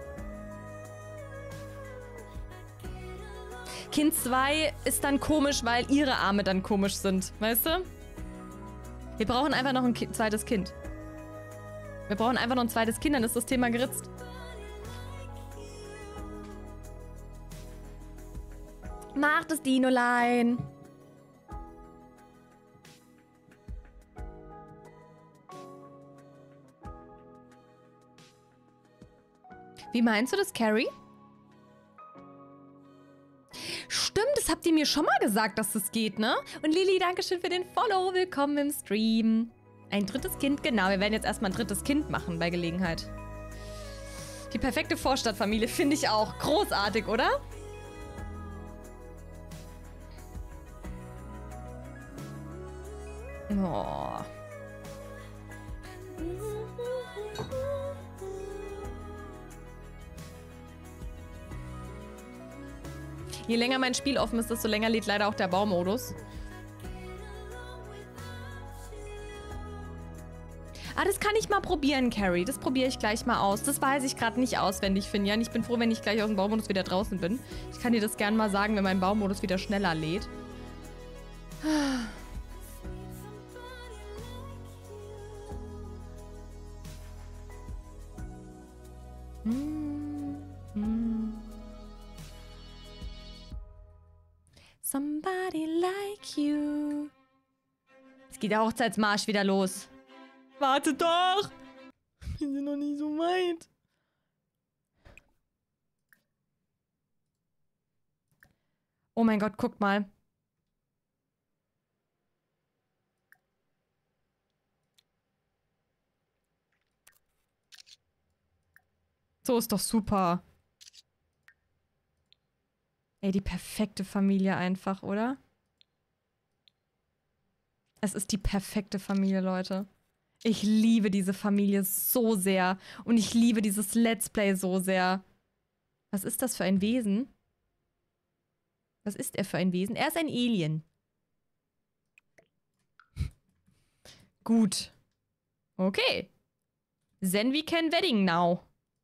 Kind 2 ist dann komisch, weil ihre Arme dann komisch sind, weißt du? Wir brauchen einfach noch ein zweites Kind. Wir brauchen einfach noch ein zweites Kind, dann ist das Thema geritzt. Mach das Dinolein. Wie meinst du das, Carrie? Stimmt, das habt ihr mir schon mal gesagt, dass das geht, ne? Und Lili, dankeschön für den Follow. Willkommen im Stream. Ein drittes Kind, genau. Wir werden jetzt erstmal ein drittes Kind machen bei Gelegenheit. Die perfekte Vorstadtfamilie finde ich auch. Großartig, oder? Oh. Je länger mein Spiel offen ist, desto länger lädt leider auch der Baumodus. Ah, das kann ich mal probieren, Carrie. Das probiere ich gleich mal aus. Das weiß ich gerade nicht auswendig, Finjan. Ich bin froh, wenn ich gleich aus dem Baumodus wieder draußen bin. Ich kann dir das gerne mal sagen, wenn mein Baumodus wieder schneller lädt. Somebody like you. Jetzt geht der Hochzeitsmarsch wieder los. Warte doch! Wir sind noch nicht so weit. Oh mein Gott, guckt mal. So ist doch super. Ey, die perfekte Familie einfach, oder? Es ist die perfekte Familie, Leute. Ich liebe diese Familie so sehr. Und ich liebe dieses Let's Play so sehr. Was ist das für ein Wesen? Was ist er für ein Wesen? Er ist ein Alien. Gut. Okay. Then we can wedding now.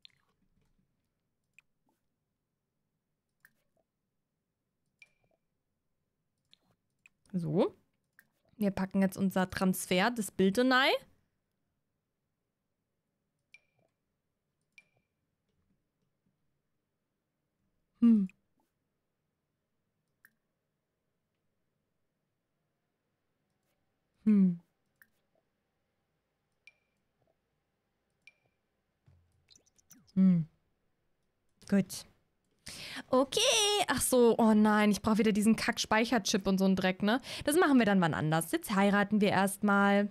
So. Wir packen jetzt unser Transfer, das Bild rein. Gut. Okay. Ach so, oh nein, ich brauche wieder diesen Kack-Speicherchip und so einen Dreck, ne? Das machen wir dann wann anders. Jetzt heiraten wir erstmal.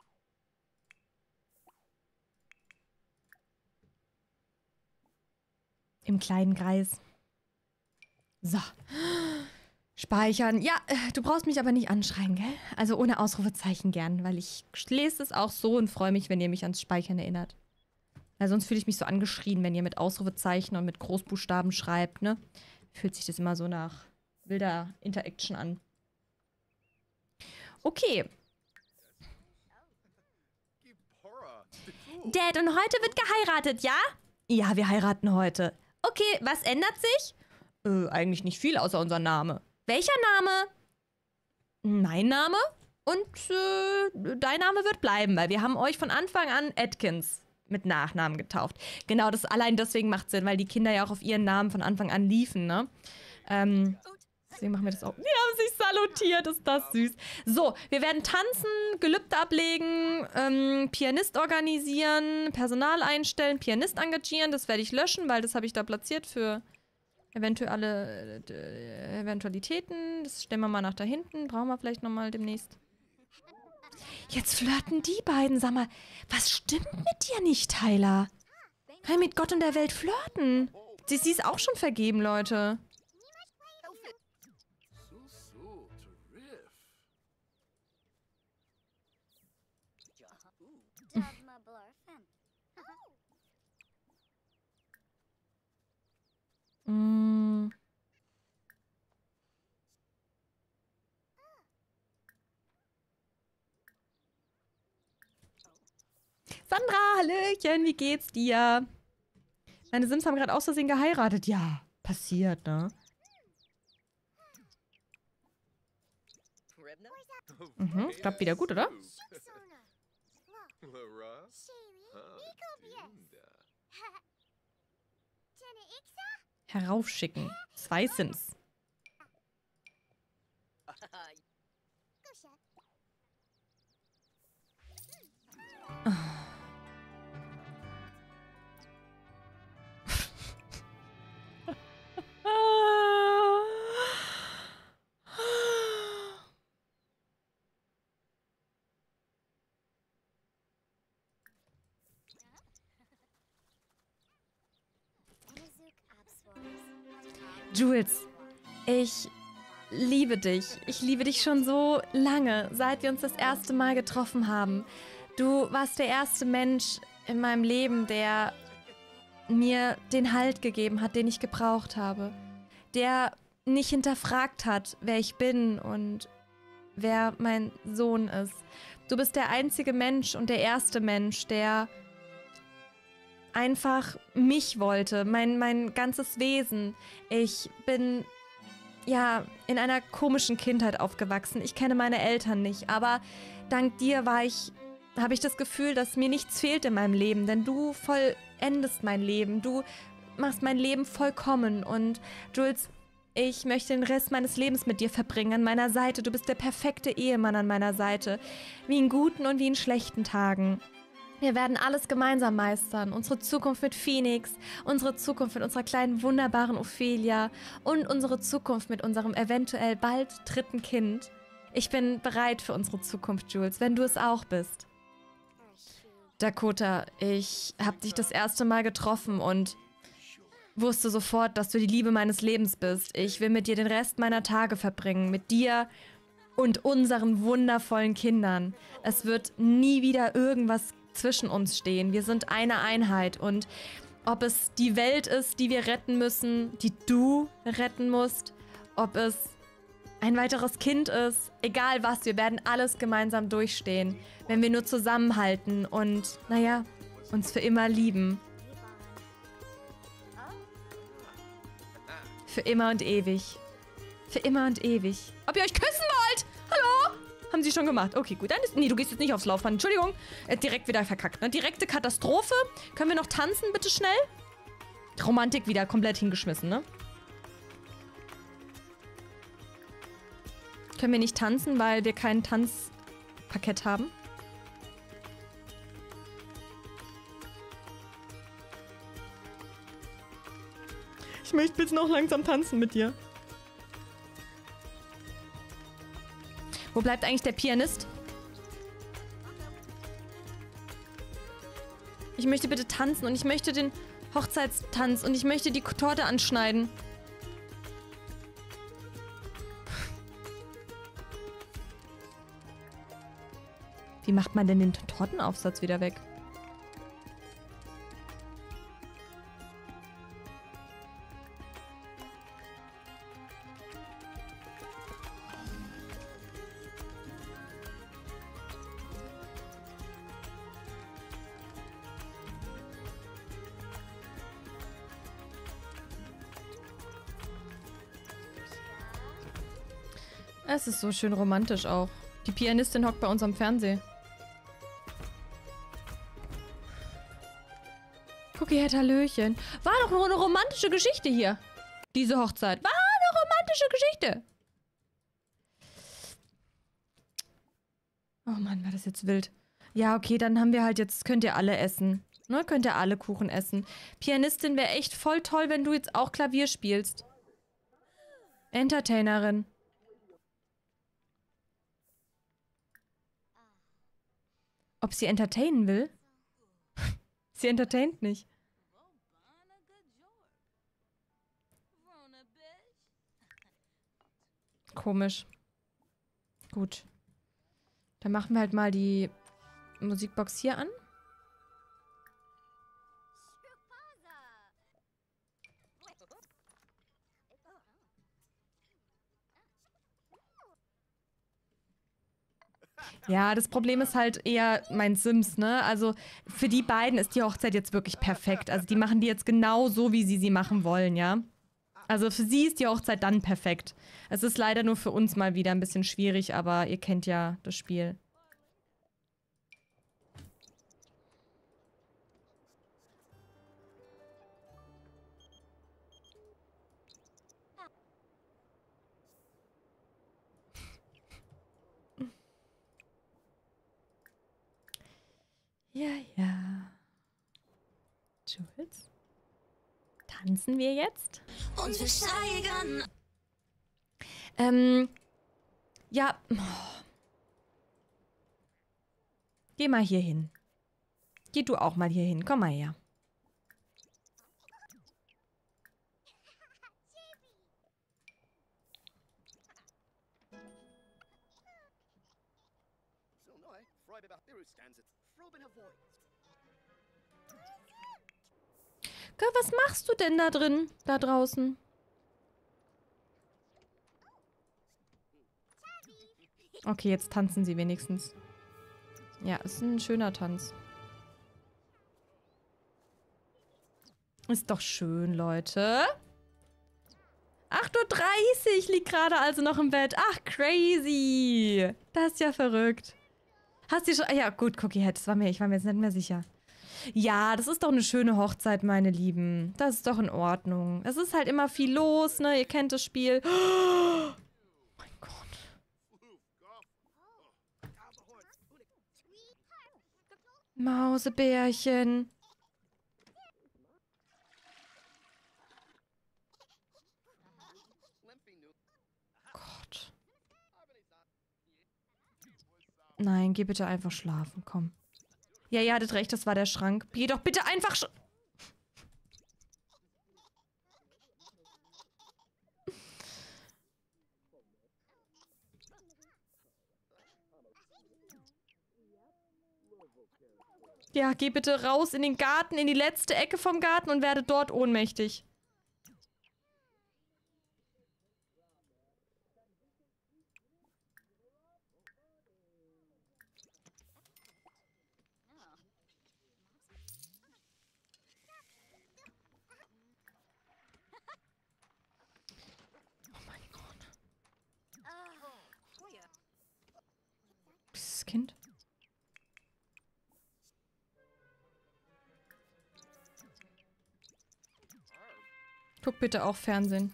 Im kleinen Kreis. So. Speichern. Ja, du brauchst mich aber nicht anschreien, gell? Also ohne Ausrufezeichen gern, weil ich lese es auch so und freue mich, wenn ihr mich ans Speichern erinnert. Weil sonst fühle ich mich so angeschrien, wenn ihr mit Ausrufezeichen und mit Großbuchstaben schreibt, ne? Fühlt sich das immer so nach wilder Interaction an. Okay. Dad, und heute wird geheiratet, ja? Ja, wir heiraten heute. Okay, was ändert sich? Eigentlich nicht viel, außer unser Name. Welcher Name? Mein Name? Und dein Name wird bleiben, weil wir haben euch von Anfang an Atkins mit Nachnamen getauft. Genau, das allein deswegen macht Sinn, weil die Kinder ja auch auf ihren Namen von Anfang an liefen, ne? Deswegen machen wir das auch. Die haben sich salutiert, ist das süß. So, wir werden tanzen, Gelübde ablegen, Pianist organisieren, Personal einstellen, Pianist engagieren. Das werde ich löschen, weil das habe ich da platziert für eventuelle Eventualitäten. Das stellen wir mal nach da hinten. Brauchen wir vielleicht nochmal demnächst. Jetzt flirten die beiden. Sag mal, was stimmt mit dir nicht, Tyler? Kann mit Gott und der Welt flirten? Sie ist auch schon vergeben, Leute. Sandra, hallöchen, wie geht's dir? Meine Sims haben gerade aus Versehen geheiratet. Ja, passiert, ne? Mhm, klappt wieder gut, oder? Heraufschicken. 2 Sims. Jules, ich liebe dich. Ich liebe dich schon so lange, seit wir uns das erste Mal getroffen haben. Du warst der erste Mensch in meinem Leben, der mir den Halt gegeben hat, den ich gebraucht habe. Der nicht hinterfragt hat, wer ich bin und wer mein Sohn ist. Du bist der einzige Mensch und der erste Mensch, der einfach mich wollte, mein ganzes Wesen. Ich bin, ja, in einer komischen Kindheit aufgewachsen. Ich kenne meine Eltern nicht, aber dank dir habe ich das Gefühl, dass mir nichts fehlt in meinem Leben, denn du vollendest mein Leben. Du machst mein Leben vollkommen und Jules, ich möchte den Rest meines Lebens mit dir verbringen, an meiner Seite. Du bist der perfekte Ehemann an meiner Seite, wie in guten und wie in schlechten Tagen. Wir werden alles gemeinsam meistern. Unsere Zukunft mit Phoenix, unsere Zukunft mit unserer kleinen, wunderbaren Ophelia und unsere Zukunft mit unserem eventuell bald 3. Kind. Ich bin bereit für unsere Zukunft, Jules, wenn du es auch bist. Dakota, ich habe dich das erste Mal getroffen und wusste sofort, dass du die Liebe meines Lebens bist. Ich will mit dir den Rest meiner Tage verbringen, mit dir und unseren wundervollen Kindern. Es wird nie wieder irgendwas zwischen uns stehen. Wir sind eine Einheit und ob es die Welt ist, die wir retten müssen, die du retten musst, ob es ein weiteres Kind ist, egal was, wir werden alles gemeinsam durchstehen, wenn wir nur zusammenhalten und, naja, uns für immer lieben. Für immer und ewig. Für immer und ewig. Ob ihr euch küssen wollt? Hallo? Haben sie schon gemacht. Okay, gut. Dann ist... Nee, du gehst jetzt nicht aufs Laufband. Entschuldigung. Direkt wieder verkackt, ne? Direkte Katastrophe. Können wir noch tanzen, bitte schnell? Romantik wieder komplett hingeschmissen, ne? Können wir nicht tanzen, weil wir kein Tanzparkett haben? Ich möchte jetzt noch langsam tanzen mit dir. Wo bleibt eigentlich der Pianist? Ich möchte bitte tanzen und ich möchte den Hochzeitstanz und ich möchte die Torte anschneiden. Wie macht man denn den Tortenaufsatz wieder weg? Es ist so schön romantisch auch. Die Pianistin hockt bei uns am Fernsehen. Cookie Head, Hallöchen. War doch nur eine romantische Geschichte hier. Diese Hochzeit. War eine romantische Geschichte. Oh Mann, war das jetzt wild. Ja, okay, dann haben wir halt jetzt, könnt ihr alle essen. Ne, könnt ihr alle Kuchen essen. Pianistin wäre echt voll toll, wenn du jetzt auch Klavier spielst. Entertainerin. Ob sie entertainen will? Sie entertaint nicht. Komisch. Gut. Dann machen wir halt mal die Musikbox hier an. Ja, das Problem ist halt eher mein Sims, ne? Also für die beiden ist die Hochzeit jetzt wirklich perfekt. Also die machen die jetzt genau so, wie sie machen wollen, ja? Also für sie ist die Hochzeit dann perfekt. Es ist leider nur für uns mal wieder ein bisschen schwierig, aber ihr kennt ja das Spiel. Ja, ja. Jules? Tanzen wir jetzt? Und wir steigern. Ja. Geh mal hier hin. Geh du auch mal hier hin. Komm mal her. Girl, was machst du denn da drin? Da draußen? Okay, jetzt tanzen sie wenigstens. Ja, ist ein schöner Tanz. Ist doch schön, Leute. 8:30 Uhr liegt gerade also noch im Bett. Ach, crazy. Das ist ja verrückt. Hast du schon... Ja, gut, Cookie Head. Ich war mir jetzt nicht mehr sicher. Ja, das ist doch eine schöne Hochzeit, meine Lieben. Das ist doch in Ordnung. Es ist halt immer viel los, ne? Ihr kennt das Spiel. Oh mein Gott. Mausebärchen. Gott. Nein, geh bitte einfach schlafen, komm. Ja, ihr hattet recht, das war der Schrank. Geh doch bitte einfach Ja, geh bitte raus in den Garten, in die letzte Ecke vom Garten und werde dort ohnmächtig. Oh mein Gott. Dieses Kind. Guck bitte auch Fernsehen.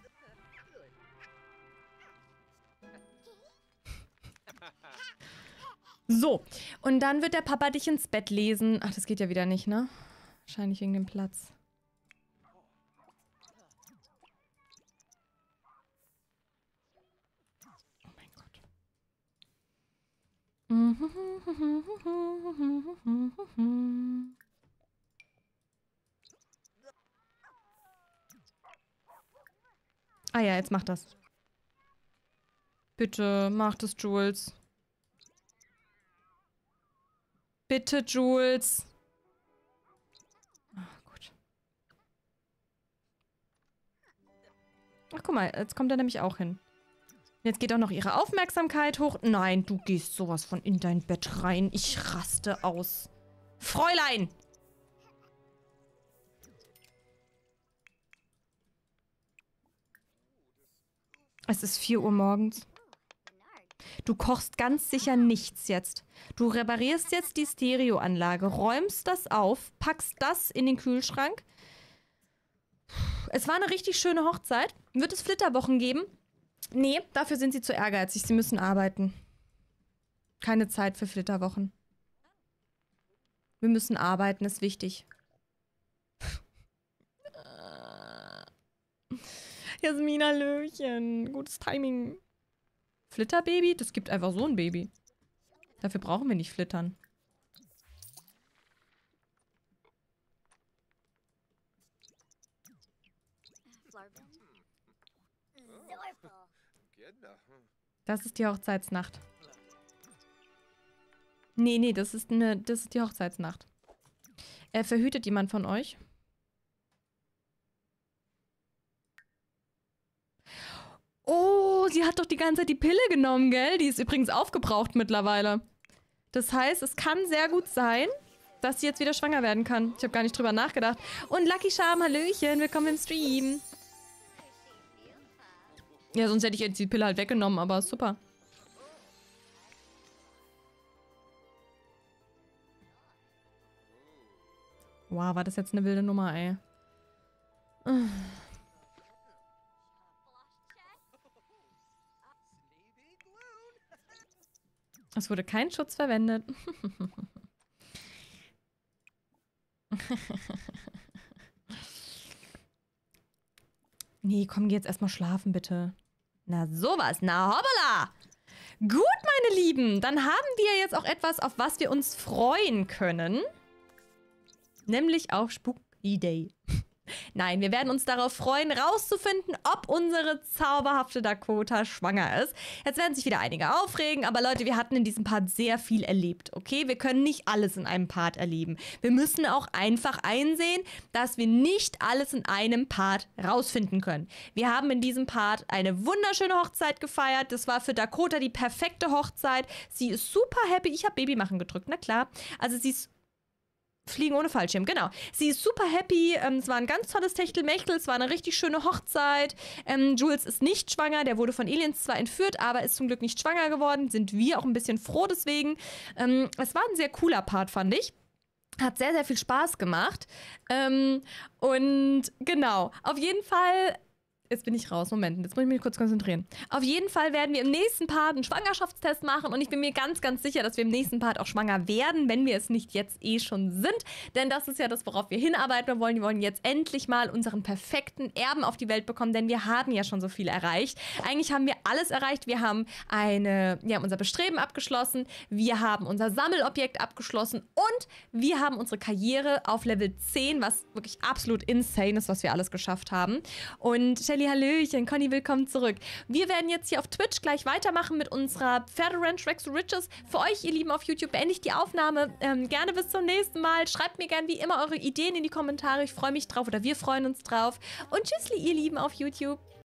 So, und dann wird der Papa dich ins Bett lesen. Ach, das geht ja wieder nicht, ne? Wahrscheinlich wegen dem Platz. Oh mein Gott. Ah ja, jetzt mach das. Bitte, mach das, Jules. Bitte, Jules. Ach, gut. Ach, guck mal, jetzt kommt er nämlich auch hin. Jetzt geht auch noch ihre Aufmerksamkeit hoch. Nein, du gehst sowas von in dein Bett rein. Ich raste aus. Fräulein! Es ist 4 Uhr morgens. Du kochst ganz sicher nichts jetzt. Du reparierst jetzt die Stereoanlage, räumst das auf, packst das in den Kühlschrank. Es war eine richtig schöne Hochzeit. Wird es Flitterwochen geben? Nee, dafür sind sie zu ehrgeizig. Sie müssen arbeiten. Keine Zeit für Flitterwochen. Wir müssen arbeiten, ist wichtig. Jasmina Löchen. Gutes Timing. Flitterbaby? Das gibt einfach so ein Baby. Dafür brauchen wir nicht flittern. Das ist die Hochzeitsnacht. Nee, das ist die Hochzeitsnacht. Verhütet jemand von euch? Oh, sie hat doch die ganze Zeit die Pille genommen, gell? Die ist übrigens aufgebraucht mittlerweile. Das heißt, es kann sehr gut sein, dass sie jetzt wieder schwanger werden kann. Ich habe gar nicht drüber nachgedacht. Und Lucky Charm, hallöchen, willkommen im Stream. Ja, sonst hätte ich jetzt die Pille halt weggenommen, aber super. Wow, war das jetzt eine wilde Nummer, ey. Es wurde kein Schutz verwendet. Nee, komm, geh jetzt erstmal schlafen, bitte. Na sowas, na hoppala! Gut, meine Lieben, dann haben wir jetzt auch etwas, auf was wir uns freuen können. Nämlich auf Spooky Day. Nein, wir werden uns darauf freuen, rauszufinden, ob unsere zauberhafte Dakota schwanger ist. Jetzt werden sich wieder einige aufregen, aber Leute, wir hatten in diesem Part sehr viel erlebt, okay? Wir können nicht alles in einem Part erleben. Wir müssen auch einfach einsehen, dass wir nicht alles in einem Part rausfinden können. Wir haben in diesem Part eine wunderschöne Hochzeit gefeiert. Das war für Dakota die perfekte Hochzeit. Sie ist super happy. Ich habe Baby machen gedrückt, na klar. Also sie ist Fliegen ohne Fallschirm, genau. Sie ist super happy. Es war ein ganz tolles Techtelmechtel. Es war eine richtig schöne Hochzeit. Jules ist nicht schwanger. Der wurde von Aliens zwar entführt, aber ist zum Glück nicht schwanger geworden. Sind wir auch ein bisschen froh deswegen. Es war ein sehr cooler Part, fand ich. Hat sehr, sehr viel Spaß gemacht. Und genau, auf jeden Fall. Jetzt bin ich raus. Moment, jetzt muss ich mich kurz konzentrieren. Auf jeden Fall werden wir im nächsten Part einen Schwangerschaftstest machen und ich bin mir ganz, ganz sicher, dass wir im nächsten Part auch schwanger werden, wenn wir es nicht jetzt eh schon sind. Denn das ist ja das, worauf wir hinarbeiten wollen. Wir wollen jetzt endlich mal unseren perfekten Erben auf die Welt bekommen, denn wir haben ja schon so viel erreicht. Eigentlich haben wir alles erreicht. Wir haben unser Bestreben abgeschlossen, wir haben unser Sammelobjekt abgeschlossen und wir haben unsere Karriere auf Level 10, was wirklich absolut insane ist, was wir alles geschafft haben. Und Shelly, hallöchen, Conny, willkommen zurück. Wir werden jetzt hier auf Twitch gleich weitermachen mit unserer Pferderanch Rex to Riches. Für euch, ihr Lieben, auf YouTube beende ich die Aufnahme. Gerne bis zum nächsten Mal. Schreibt mir gerne wie immer eure Ideen in die Kommentare. Ich freue mich drauf oder wir freuen uns drauf. Und tschüssli, ihr Lieben, auf YouTube.